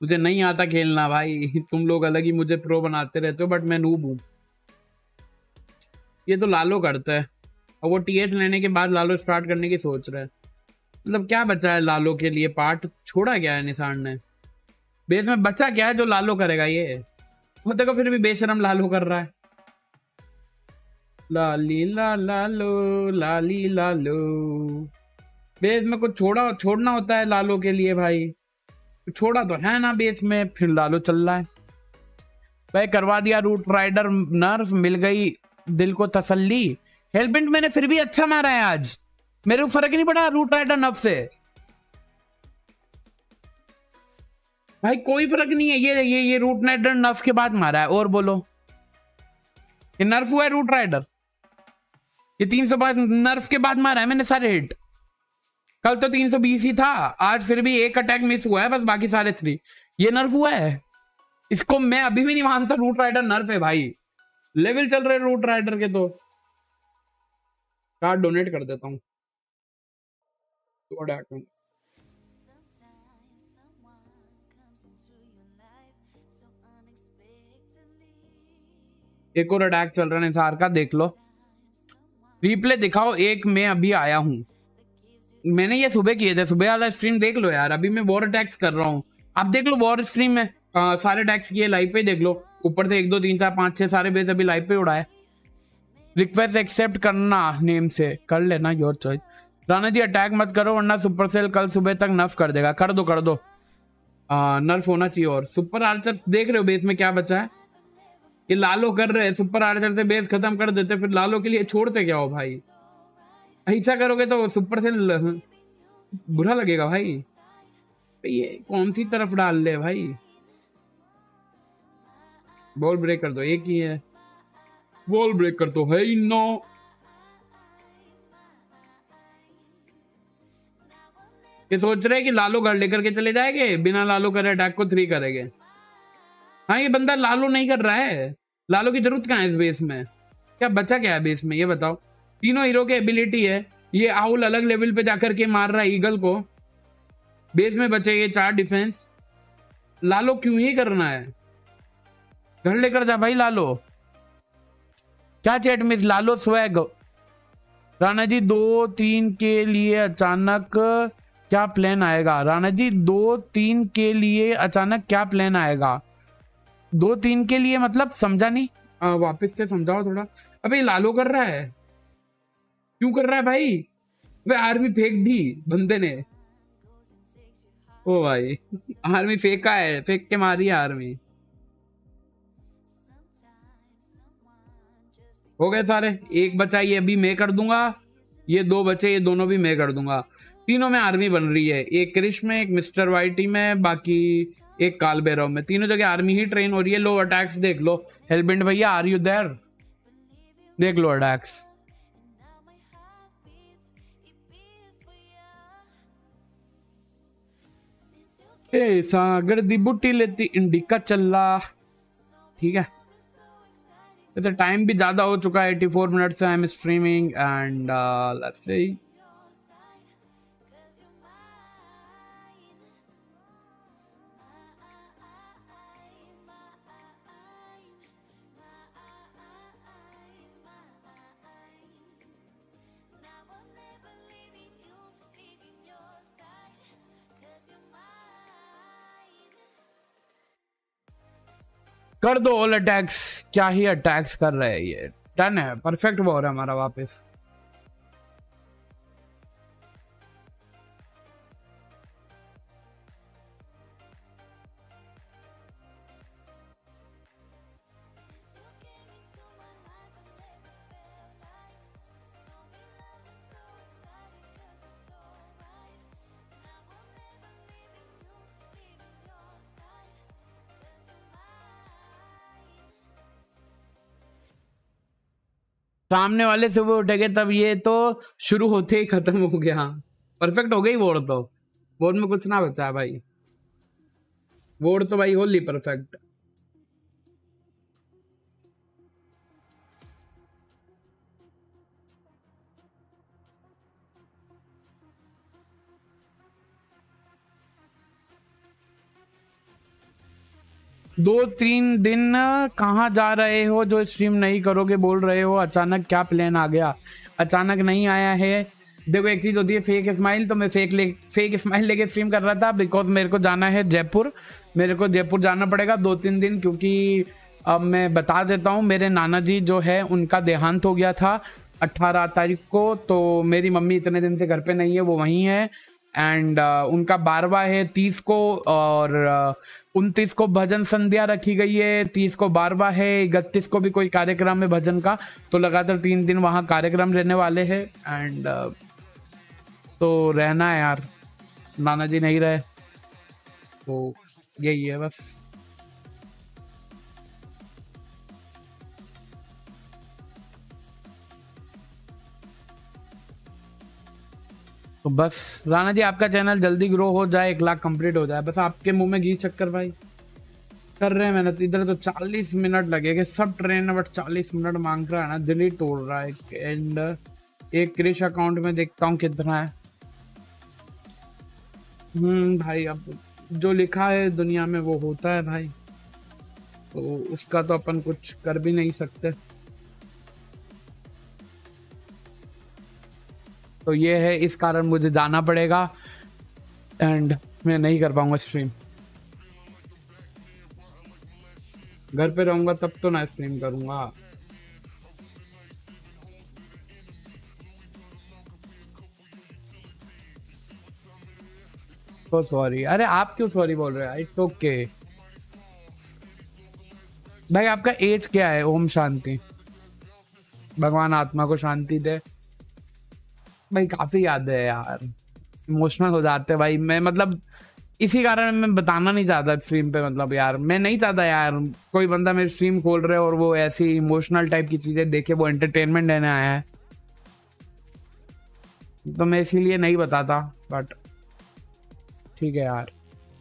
मुझे नहीं आता खेलना भाई, तुम लोग अलग ही मुझे प्रो बनाते रहते हो, बट मैं नूब हूँ। ये तो लालो करता है, और वो टीएच लेने के बाद लालो स्टार्ट करने की सोच रहा है। मतलब क्या बचा है लालो के लिए पार्ट, छोड़ा क्या है निशान ने? बेस में बचा क्या है जो लालो करेगा? ये वो देखो फिर भी बेशरम लालो कर रहा है। लाली ला लालो लाली लालो। बेस में कुछ छोड़ा छोड़ना होता है लालो के लिए भाई, छोड़ा तो है ना बेस में, फिर लालो चल रहा है भाई। करवा दिया रूट राइडर नर्फ, मिल गई दिल को तसल्ली। हेलपेंट मैंने फिर भी अच्छा मारा है आज, मेरे को फर्क नहीं पड़ा रूट राइडर नर्फ से भाई, कोई फर्क नहीं है। ये ये ये रूट राइडर नर्फ के बाद मारा है। और बोलो, ये नर्फ हुआ है रूट राइडर, ये तीन सौ बाद नर्फ के बाद मारा है मैंने सारे हिट। कल तो तीन सौ बीस ही था, आज फिर भी एक अटैक मिस हुआ है बस, बाकी सारे थ्री। ये नर्फ हुआ है, इसको मैं अभी भी नहीं मानता रूट राइडर नर्फ है भाई। लेवल चल रहे रूट राइडर के, तो कार्ड डोनेट कर देता हूँ तो अटैक। एक और अटैक चल रहा है निसार का, देख लो रिप्ले दिखाओ। एक मैं अभी आया हूँ, मैंने ये सुबह किए थे, सुबह वाला स्ट्रीम देख लो यार। अभी मैं वॉर अटैक्स कर रहा हूँ, आप देख लो वॉर स्ट्रीम में आ, सारे अटैक्स किए लाइव पे देख लो। ऊपर से एक दो तीन चार पाँच छह सारे बेस अभी लाइव पे उड़ाए। रिक्वेस्ट एक्सेप्ट करना नेम से कर लेना, your choice. Rana ji attack मत करो वरना सुपर सेल कल सुबह तक नर्फ कर देगा। कर दो कर दो, आ, नर्फ होना चाहिए। और सुपर आर्चर देख रहे हो बेस में क्या बचा है, ये लालो कर रहे हैं। सुपर आर्चर से बेस खत्म कर देते, फिर लालो के लिए छोड़ते क्या हो भाई? ऐसा करोगे तो सुपर सेल बुरा लगेगा भाई। ये कौन सी तरफ डाल ले भाई? बॉल ब्रेक कर दो, एक ही है बॉल ब्रेक कर दो, है ही नो। ये सोच रहे कि लालो घर लेकर के चले जाएंगे, बिना लालो करे अटैक को थ्री करेंगे। हाँ ये बंदा लालो नहीं कर रहा है, लालो की जरूरत कहाँ है इस बेस में? क्या बचा क्या है बेस में ये बताओ? तीनों हीरो के एबिलिटी है, ये आउल अलग लेवल पे जाकर के मार रहा है ईगल को। बेस में बचे ये चार डिफेंस, लालो क्यों ही करना है? घर लेकर जा भाई लालो। क्या chat miss Lalo swag. Rana ji दो तीन के लिए अचानक क्या प्लान आएगा? राणा जी दो तीन के लिए अचानक क्या प्लान आएगा? दो तीन के लिए मतलब समझा नहीं, आ, वापस से समझाओ थोड़ा। अबे लालो कर रहा है, क्यों कर रहा है भाई? वे आर्मी फेंक दी बंदे ने। ओ भाई आर्मी फेंका है, फेंक के मारी है आर्मी। हो गए सारे, एक बचा ये अभी मैं कर दूंगा, ये दो बचे ये दोनों भी मैं कर दूंगा। तीनों में आर्मी बन रही है, एक क्रिश में, एक मिस्टर वाइटी में, बाकी एक कालबेरव में। तीनों जगह आर्मी ही ट्रेन हो रही है। लो अटैक्स देख लो हेलबेंट भैया, आर यू देयर? देख लो अटैक्स। ए सागर दी बुट्टी लेती इंडिका चला, ठीक है। वैसे टाइम भी ज्यादा हो चुका है, चौरासी मिनट से I am streaming and let's see. कर दो ऑल अटैक्स, क्या ही अटैक्स कर रहे हैं ये। डन है, परफेक्ट वॉर है हमारा वापस। सामने वाले सुबह उठेंगे तब ये तो शुरू होते ही खत्म हो गया। परफेक्ट हो गई वोर, तो वोर में कुछ ना बचा है भाई, वोर तो भाई होली परफेक्ट। दो तीन दिन कहाँ जा रहे हो जो स्ट्रीम नहीं करोगे बोल रहे हो? अचानक क्या प्लान आ गया? अचानक नहीं आया है। देखो एक चीज़ होती है फेक स्माइल, तो मैं फेक ले फेक स्माइल लेके स्ट्रीम कर रहा था बिकॉज मेरे को जाना है जयपुर। मेरे को जयपुर जाना पड़ेगा दो तीन दिन, क्योंकि अब मैं बता देता हूँ, मेरे नाना जी जो है उनका देहांत हो गया था अट्ठारह तारीख को। तो मेरी मम्मी इतने दिन से घर पे नहीं है, वो वहीं है। एंड uh, उनका बारवा है तीस को, और उनतीस uh, को भजन संध्या रखी गई है, तीस को बारवा है, इकतीस को भी कोई कार्यक्रम है भजन का। तो लगातार तीन दिन वहाँ कार्यक्रम रहने वाले हैं। एंड uh, तो रहना है यार, नाना जी नहीं रहे तो यही है बस। तो बस राणा जी आपका चैनल जल्दी ग्रो हो जाए, एक लाख कंप्लीट हो जाए, बस आपके मुंह में घी चक्कर भाई कर रहे हैं मेहनत। इधर तो चालीस मिनट लगेंगे सब ट्रेन, बट चालीस मिनट मांग रहा है ना, दिल ही तोड़ रहा है। एंड एक क्रिश अकाउंट में देखता हूँ कितना है। हम्म भाई अब जो लिखा है दुनिया में वो होता है भाई, तो उसका तो अपन कुछ कर भी नहीं सकते। तो ये है, इस कारण मुझे जाना पड़ेगा एंड मैं नहीं कर पाऊंगा स्ट्रीम। घर पे रहूंगा तब तो ना स्ट्रीम करूंगा। तो सॉरी। अरे आप क्यों सॉरी बोल रहे हैं? इट्स ओके भाई। आपका एज क्या है? ओम शांति, भगवान आत्मा को शांति दे भाई। काफी याद है यार, इमोशनल हो जाते हैं भाई। मैं मतलब इसी कारण मैं बताना नहीं चाहता स्ट्रीम पे, मतलब यार मैं नहीं चाहता यार कोई बंदा मेरी स्ट्रीम खोल रहे और वो ऐसी इमोशनल टाइप की चीजें देखे, वो एंटरटेनमेंट लेने आया है, तो मैं इसीलिए नहीं बताता। बट ठीक है यार।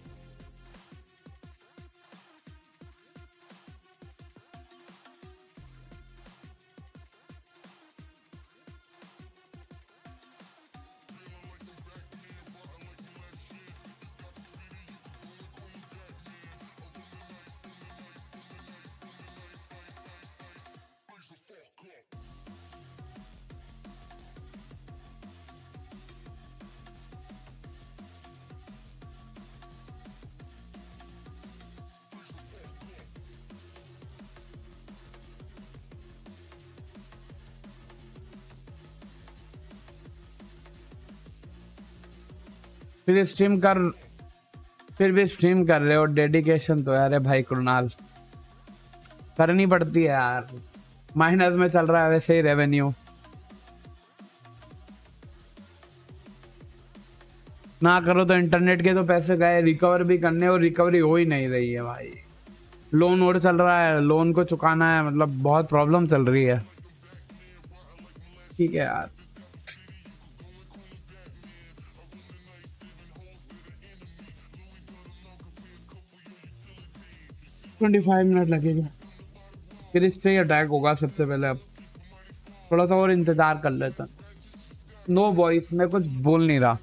फिर स्ट्रीम कर फिर भी स्ट्रीम कर रहे हो, डेडिकेशन तो यार है भाई कृणाल, करनी पड़ती है यार। माइनस में चल रहा है वैसे ही रेवेन्यू, ना करो तो इंटरनेट के तो पैसे गए, रिकवर भी करने और रिकवरी हो ही नहीं रही है भाई। लोन और चल रहा है, लोन को चुकाना है, मतलब बहुत प्रॉब्लम चल रही है। ठीक है यार। पच्चीस मिनट लगेगा, फिर इससे अटैक होगा सबसे पहले। अब थोड़ा सा और इंतजार कर लेता। नो वॉइस, मैं कुछ बोल नहीं रहा,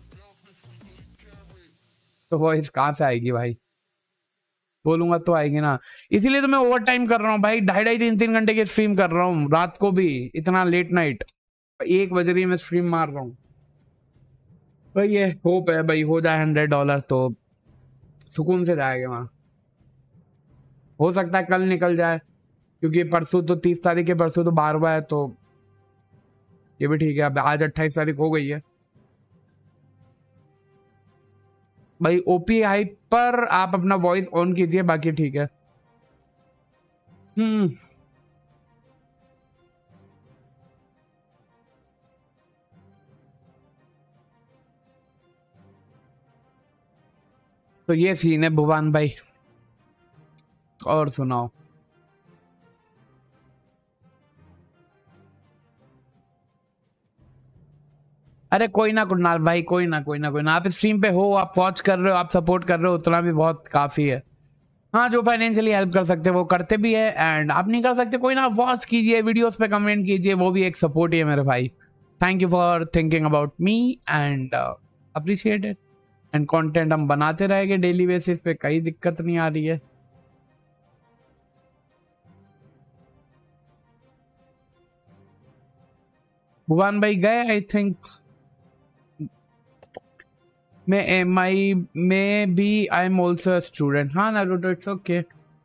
तो वॉइस कहाँ से आएगी भाई? बोलूंगा तो आएगी ना, इसीलिए तो मैं ओवर टाइम कर रहा हूँ भाई। ढाई ढाई तीन तीन घंटे की स्ट्रीम कर रहा हूँ, रात को भी इतना लेट नाइट, एक बज रही है मैं स्ट्रीम मार रहा हूँ भाई। ये होप है भाई हो जाए हंड्रेड डॉलर तो सुकून से जाएगा वहाँ। हो सकता है कल निकल जाए, क्योंकि परसों तो तीस तारीख है, परसों तो बारहवां है, तो ये भी ठीक है। अब आज अट्ठाईस तारीख हो गई है भाई। ओपीआई पर आप अपना वॉइस ऑन कीजिए, बाकी ठीक है। हम्म तो ये सीन है भुवन भाई, और सुनाओ। अरे कोई ना कुणाल भाई, कोई ना कोई ना कोई ना, आप स्ट्रीम पे हो, आप वॉच कर रहे हो, आप सपोर्ट कर रहे हो, उतना भी बहुत काफ़ी है। हाँ, जो फाइनेंशियली हेल्प कर सकते हैं वो करते भी है, एंड आप नहीं कर सकते कोई ना, वॉच कीजिए, वीडियोस पे कमेंट कीजिए, वो भी एक सपोर्ट ही है मेरे भाई। Thank you for thinking about me and appreciate it. And content हम बनाते रहेंगे डेली बेसिस पे, कई दिक्कत नहीं आ रही है। भुवन भाई गए आई थिंक। मैं एम आई में भी आई एम ऑल्सो स्टूडेंट। हाँ नारुतो इट्स ओके।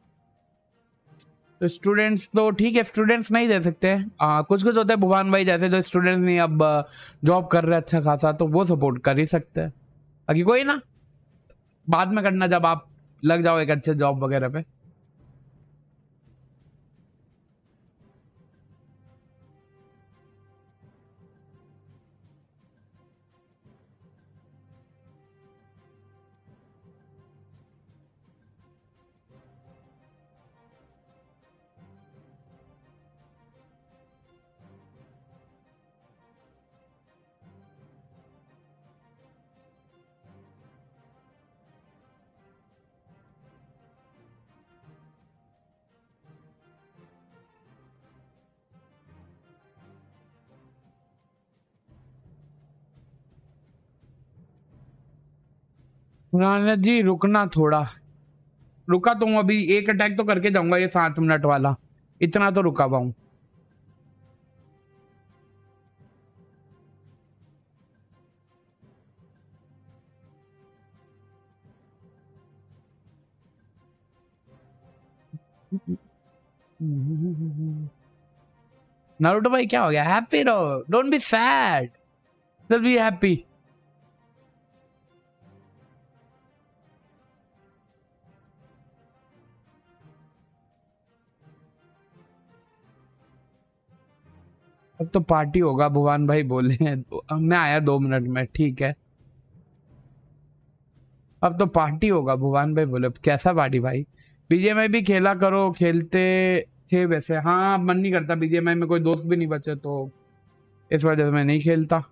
तो स्टूडेंट्स तो ठीक है, स्टूडेंट्स नहीं दे सकते। आ, कुछ कुछ होते हैं भुवन भाई जैसे जो स्टूडेंट नहीं अब जॉब कर रहे हैं अच्छा खासा, तो वो सपोर्ट कर ही सकते हैं। बाकी कोई ना, बाद में करना जब आप लग जाओ एक अच्छे जॉब वगैरह पे। राणा जी रुकना थोड़ा। रुका तो हूँ, अभी एक अटैक तो करके जाऊंगा ये सात मिनट वाला, इतना तो रुका पाऊँ। नारुतो भाई क्या हो गया? हैप्पी रहो, don't be sad, just be happy. अब तो पार्टी होगा भुवन भाई बोले हैं, तो मैं आया दो मिनट में, ठीक है। अब तो पार्टी होगा भुवन भाई बोले। कैसा पार्टी भाई? बीजेएमआई भी खेला करो, खेलते थे वैसे। हाँ मन नहीं करता, बीजेएमआई में कोई दोस्त भी नहीं बचे तो इस वजह से मैं नहीं खेलता।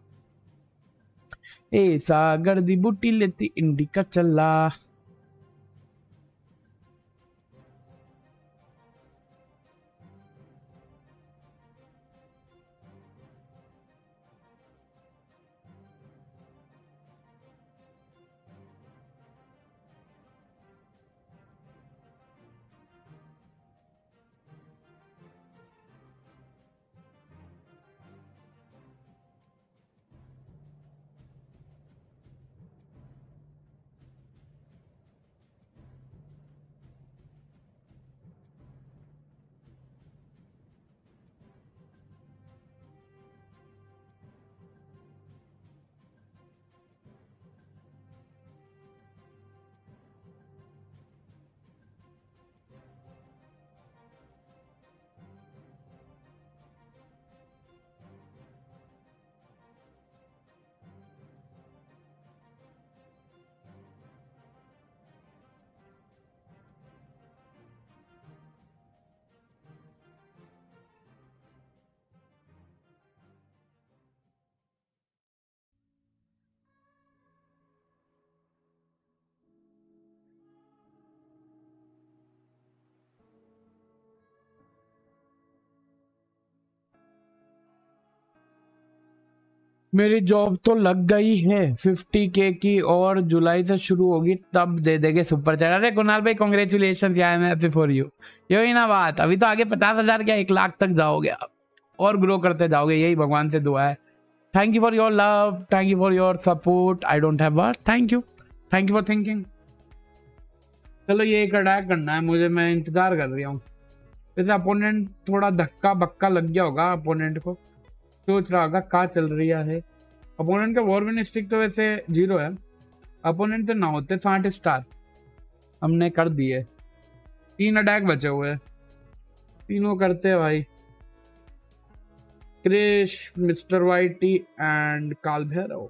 ए सागर दी बूटी लेती इंडिका चला। मेरी जॉब तो लग गई है फिफ्टी के की, और जुलाई से शुरू होगी तब दे देंगे सुपर चैट। अरे कुणाल भाई congratulation, I am happy for you. यही ना बात, अभी तो आगे पचास हजार क्या एक लाख तक जाओगे आप, और ग्रो करते जाओगे, यही भगवान से दुआ है। Thank you for your love, thank you for your support, I don't have word, thank you, thank you for thinking. चलो ये एक अटैक करना है मुझे, मैं इंतजार कर रही हूँ। वैसे अपोनेंट थोड़ा धक्का बक्का लग गया होगा, अपोनेंट को सोच रहा होगा कहाँ चल रही है। अपोनेंट का वॉर विन स्ट्रिक तो वैसे जीरो है, अपोनेंट से ना होते साठ स्टार हमने कर दिए। तीन अटैक बचे हुए, तीनों करते हैं भाई। क्रिश, मिस्टर वाइटी एंड काल भैरव।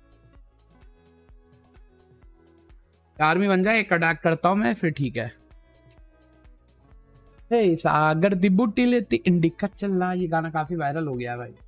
आर्मी बन जाए, एक अटैक करता हूं मैं फिर, ठीक है। हे सागर दी बूटी लेती इंडिका चला, ये गाना काफी वायरल हो गया भाई।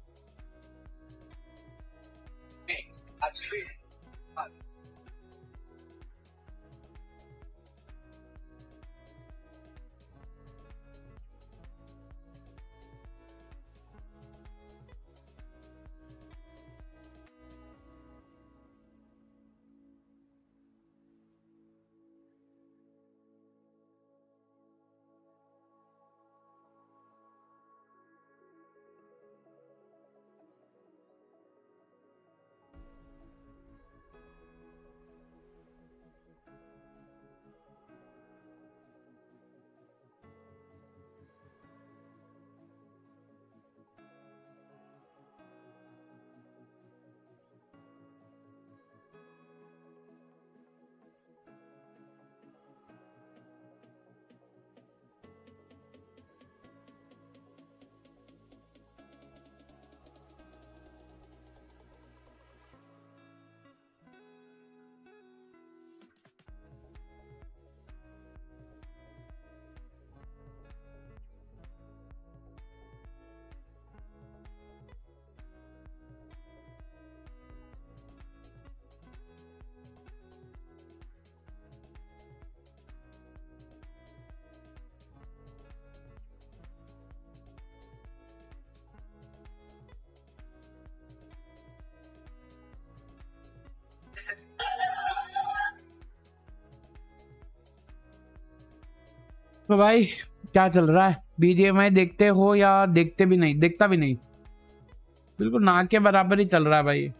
तो भाई क्या चल रहा है? बीजीएमआई देखते हो या देखते भी नहीं? देखता भी नहीं, बिल्कुल ना के बराबर ही चल रहा है भाई।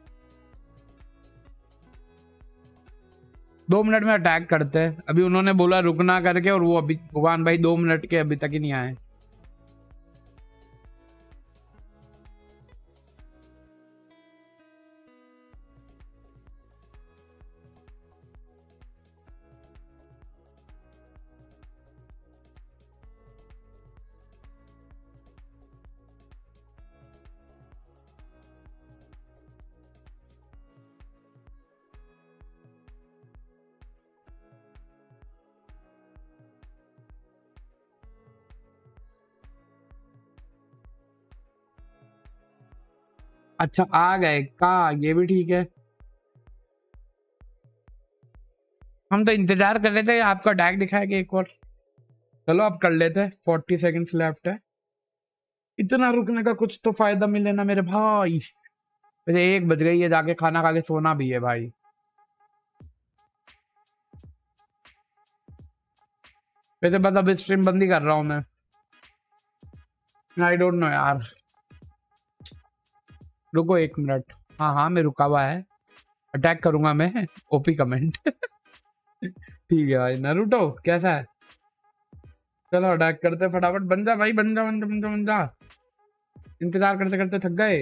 दो मिनट में अटैक करते हैं। अभी उन्होंने बोला रुकना करके, और वो अभी भगवान भाई दो मिनट के अभी तक ही नहीं आए। अच्छा आ गए का, ये भी ठीक है। हम तो इंतजार कर रहे थे आपका डैग दिखाएगा एक और। चलो अब कर लेते हैं, फोर्टी सेकंड्स लेफ्ट है। इतना रुकने का कुछ तो फायदा मिले ना मेरे भाई। वैसे एक बज गई है, जाके खाना खा के सोना भी है भाई। वैसे बस अब स्ट्रीम बंद ही कर रहा हूँ मैं। आई डोंट नो यार, रुको एक मिनट। हाँ हाँ मैं रुका हुआ है, अटैक करूंगा मैं। ओपी कमेंट ठीक है भाई। नारुतो कैसा है? चलो अटैक करते फटाफट। बन जा भाई, बन जा बन जा बन जा बन जा। इंतजार करते करते थक गए।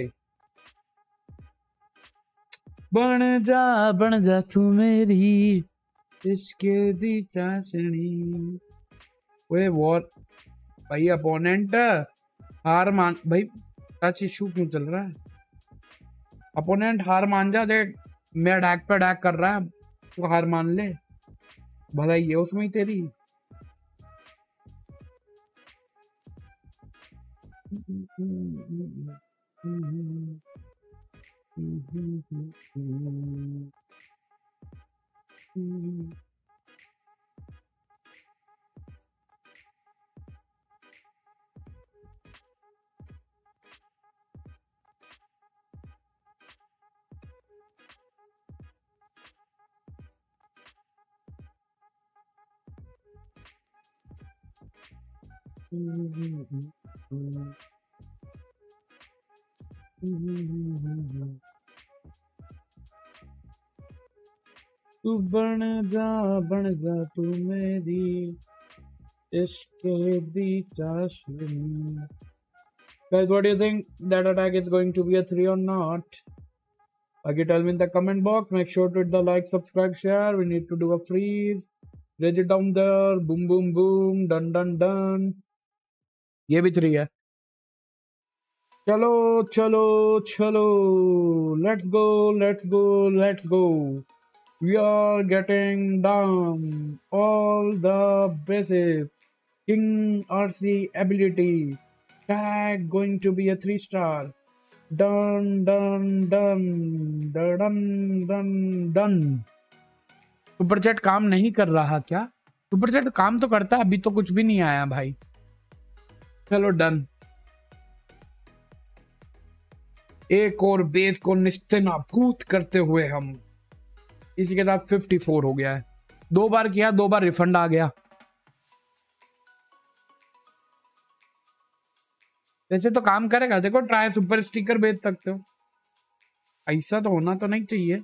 बन जा बन जा तू मेरी इश्क दी चाशनी। ओए वॉर भाई, अपोनेंट हार मान भाई। टच इशू क्यों चल रहा है? अपोनेंट हार मान जा। देख मैं अटैक पे अटैक कर रहा है, तो हार मान ले। भलाई है उसमें ही तेरी। तू बन जा बन जा तू मेरी इश्क दी चाशनी। Guys, what do you think? That attack is going to be a three or not? Okay, tell me in the comment box. Make sure to hit the like, subscribe, share. We need to do a freeze. Raise it down there. Boom, boom, boom. Dun, dun, dun. ये भी three है। चलो चलो चलो, let's go, let's go, let's go. We are getting down all the bases. King R C ability. Tag going to be a three star. Dun dun dun dun dun dun. Super chat काम नहीं कर रहा क्या? Super chat काम तो करता है, अभी तो कुछ भी नहीं आया भाई। चलो डन। एक और बेस को निस्तेनाबूद करते हुए हम इसी के साथ फिफ्टी फोर हो गया है। दो बार किया, दो बार रिफंड आ गया। वैसे तो काम करेगा। देखो ट्राई सुपर स्टिकर बेच सकते हो। ऐसा तो होना तो नहीं चाहिए।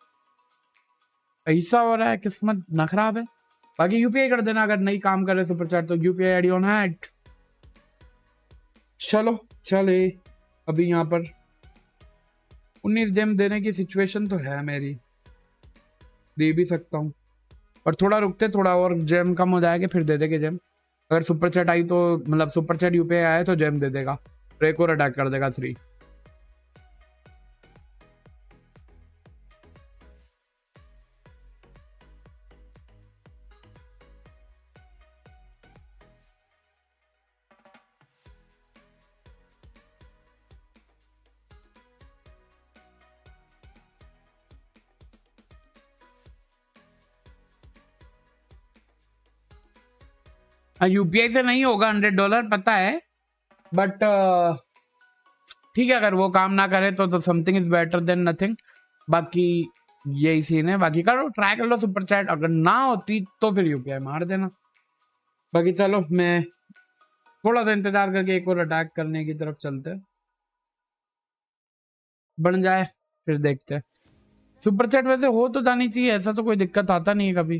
ऐसा हो रहा है, किस्मत ना खराब है। बाकी यूपीआई कर देना अगर नहीं काम करे सुपर चैट तो। UPI ID on hat. चलो चले। अभी यहाँ पर उन्नीस जेम देने की सिचुएशन तो है मेरी, दे भी सकता हूँ। और थोड़ा रुकते, थोड़ा और जेम कम हो जाएगा फिर दे देंगे जेम। अगर सुपर चैट आई तो, मतलब सुपर चैट यूपीआई आया तो जेम दे देगा, ब्रेक और अटैक कर देगा थ्री। यूपीआई से नहीं होगा हंड्रेड डॉलर पता है, बट ठीक है अगर वो काम ना करे तो तो something is better than nothing. बाकी यही सीन है। बाकी करो, ट्राई कर लो सुपर चैट। अगर ना होती तो फिर यूपीआई मार देना। बाकी चलो मैं थोड़ा सा इंतजार करके एक और अटैक करने की तरफ चलते हैं, बन जाए फिर देखते हैं। सुपर चैट वैसे हो तो जानी चाहिए, ऐसा तो कोई दिक्कत आता नहीं है कभी।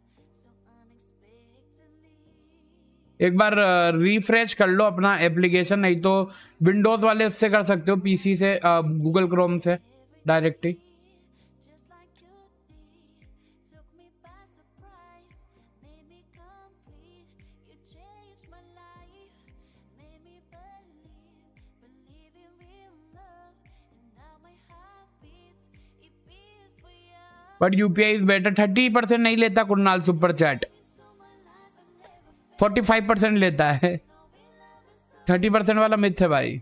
एक बार रिफ्रेश कर लो अपना एप्लीकेशन, नहीं तो विंडोज वाले उससे कर सकते हो, पीसी से, गूगल क्रोम से डायरेक्ट ही। But UPI is better. Thirty percent नहीं लेता Kunal super chat, forty five percent लेता है। थर्टी परसेंट वाला मिथ है भाई।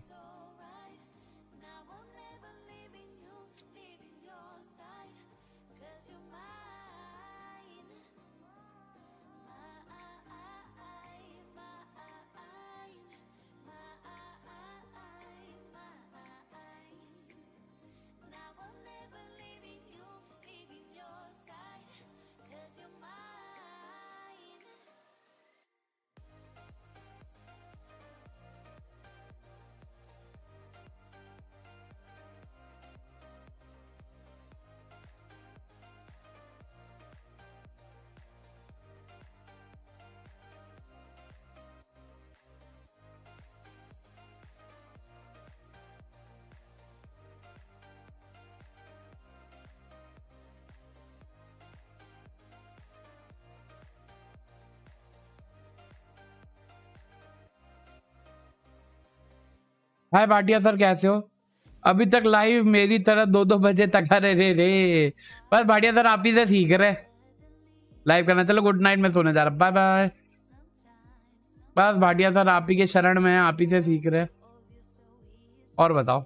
हाय भाटिया सर, कैसे हो? अभी तक लाइव मेरी तरह दो दो बजे तक। अरे रे रे, बस भाटिया सर आप ही से सीख रहे लाइव करना। चलो गुड नाइट, मैं सोने जा रहा, बाय बाय। बस भाटिया सर आप ही के शरण में है, आप ही से सीख रहे। और बताओ।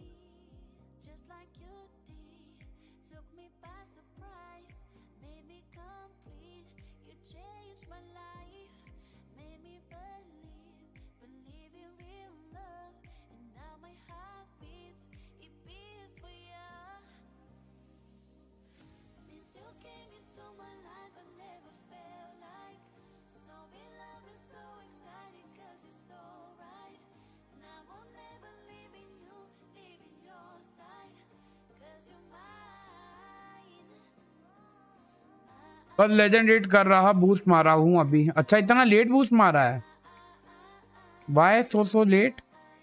बस लेजेंड एट कर रहा, बूस्ट मारा हूँ अभी। अच्छा इतना लेट बूस्ट मारा है, why so so late?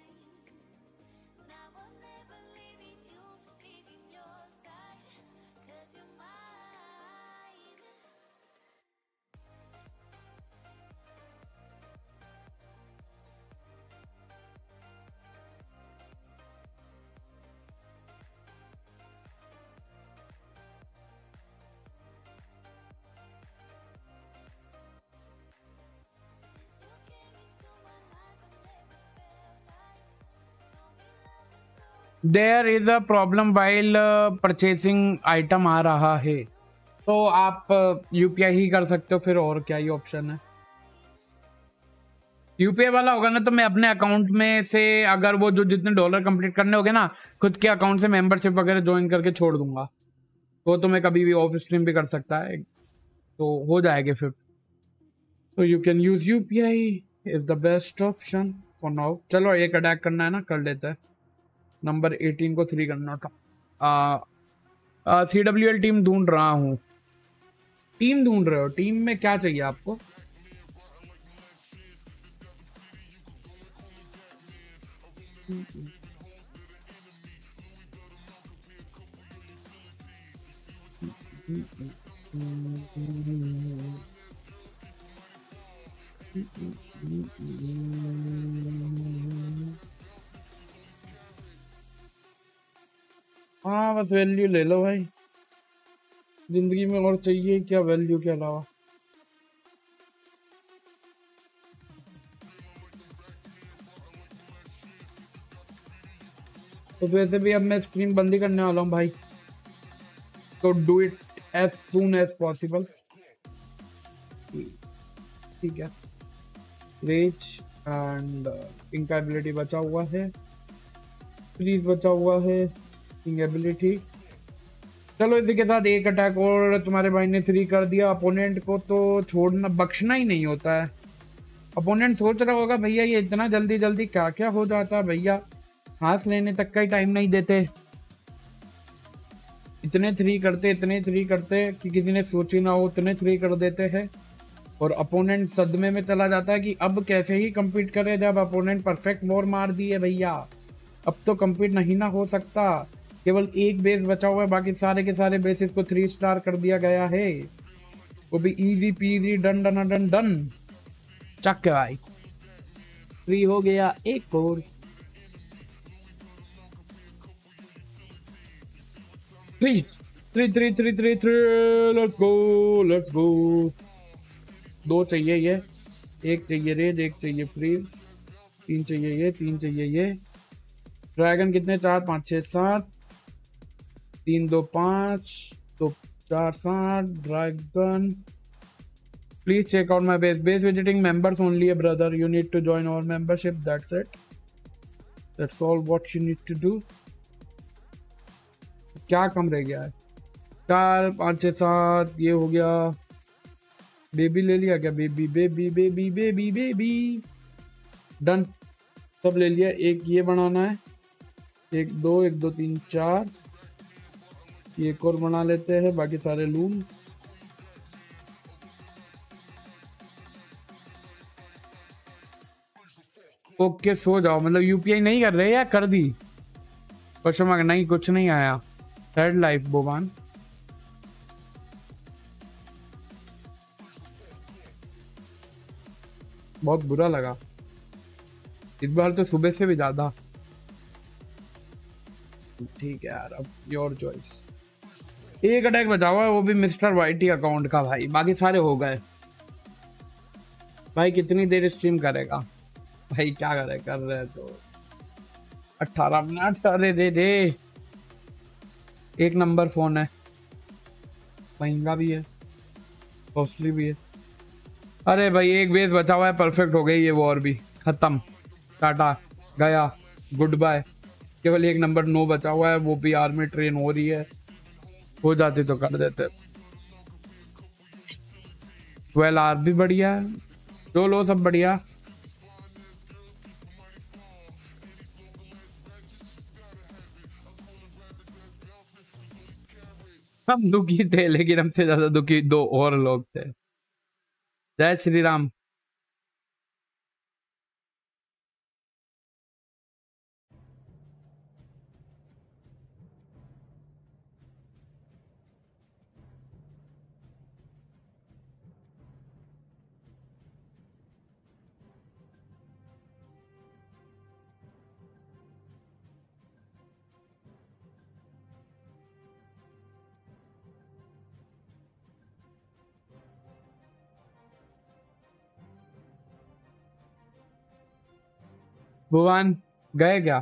There is a problem while purchasing item आ रहा है, तो आप यूपीआई ही कर सकते हो फिर, और क्या ही ऑप्शन है। यूपीआई वाला होगा ना तो मैं अपने अकाउंट में से, अगर वो जो जितने डॉलर कंप्लीट करने होंगे ना, खुद के अकाउंट से मेंबरशिप वगैरह ज्वाइन करके छोड़ दूंगा। वो तो मैं कभी भी ऑफ स्ट्रीम भी कर सकता है, तो हो जाएगा फिर। तो you can use UPI is the best option for now. चलो एक अटैक करना है ना, कर लेते हैं। नंबर एटीन को थ्री करना था। सी डब्ल्यू एल टीम ढूंढ रहा हूँ। टीम ढूंढ रहे हो? टीम में क्या चाहिए आपको? हाँ बस वैल्यू ले लो भाई, जिंदगी में और चाहिए क्या वैल्यू के अलावा। तो वैसे भी अब मैं स्क्रीन बंद ही करने वाला हूँ भाई, तो do it as soon as possible. ठीक है, रेज एंड पिंक एबिलिटी बचा हुआ है, फ्रीज बचा हुआ है, पिंक एबिलिटी। चलो इसी के साथ एक अटैक और तुम्हारे भाई ने थ्री कर दिया। अपोनेंट को तो छोड़ना, बख्शना ही नहीं होता है। अपोनेंट सोच रहा होगा भैया ये इतना जल्दी जल्दी क्या क्या हो जाता है भैया, सांस लेने तक का ही टाइम नहीं देते, इतने थ्री करते इतने थ्री करते कि किसी ने सोची ना हो उतने थ्री कर देते हैं। और अपोनेंट सदमे में चला जाता है कि अब कैसे ही compete करे जब अपोनेंट परफेक्ट वॉर मार दिए भैया, अब तो compete नहीं ना हो सकता। केवल एक बेस बचा हुआ है, बाकी सारे के सारे बेसिस को थ्री स्टार कर दिया गया है, वो भी easy peasy done done done done. चक के भाई फ्री हो गया एक और। Three three three three three three let's go let's go. दो चाहिए ये, एक चाहिए रेड, एक चाहिए फ्रीज, तीन चाहिए ये, तीन चाहिए ये। ड्रैगन कितने, चार पाँच छः सात, तीन दो पाँच, दो चार सात। Dragon please check out my base, base visiting members only है brother, you need to join our membership, that's it, that's all what you need to do. क्या कम रह गया है, चार पाँच छः सात, ये हो गया। बेबी ले लिया क्या, baby baby baby baby baby done, सब ले लिया। एक ये बनाना है, एक दो एक दो तीन चार, एक और बना लेते हैं, बाकी सारे लूम। ओके सो जाओ, मतलब यूपीआई नहीं कर रहे या कर दी, क्वेश्चन मार्क नहीं, कुछ नहीं आया। थर्ड लाइफ बोबान, बहुत बुरा लगा इस बार तो, सुबह से भी ज्यादा। ठीक है यार, अब योर चॉइस। एक अटैक बचा हुआ है, वो भी मिस्टर वाइटी अकाउंट का भाई, बाकी सारे हो गए। भाई कितनी देर स्ट्रीम करेगा भाई, क्या करे, कर रहे तो अट्ठारह मिनट। अरे दे दे, एक नंबर फोन है, महंगा भी है, कॉस्टली भी है। अरे भाई एक बेस बचा हुआ है, परफेक्ट हो गई ये वॉर भी खत्म, टाटा गया, गुड बाय। केवल एक नंबर नो बचा हुआ है, वो भी आर्मी ट्रेन हो रही है, हो जाती तो कर देते। ट्वेल्व आर भी बढ़िया है, जो लो सब बढ़िया। हम दुखी थे, लेकिन हमसे ज्यादा दुखी दो और लोग थे। जय श्री राम। भगवान गए क्या,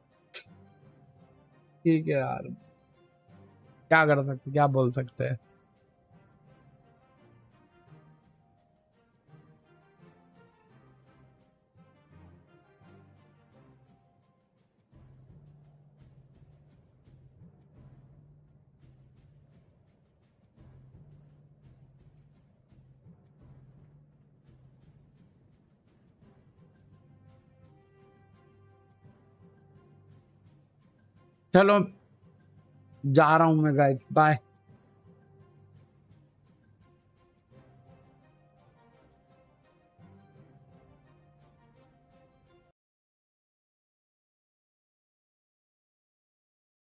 ठीक है यार, क्या कर सकते, क्या बोल सकते हैं। चलो जा रहा हूँ मैं गाइस, बाय।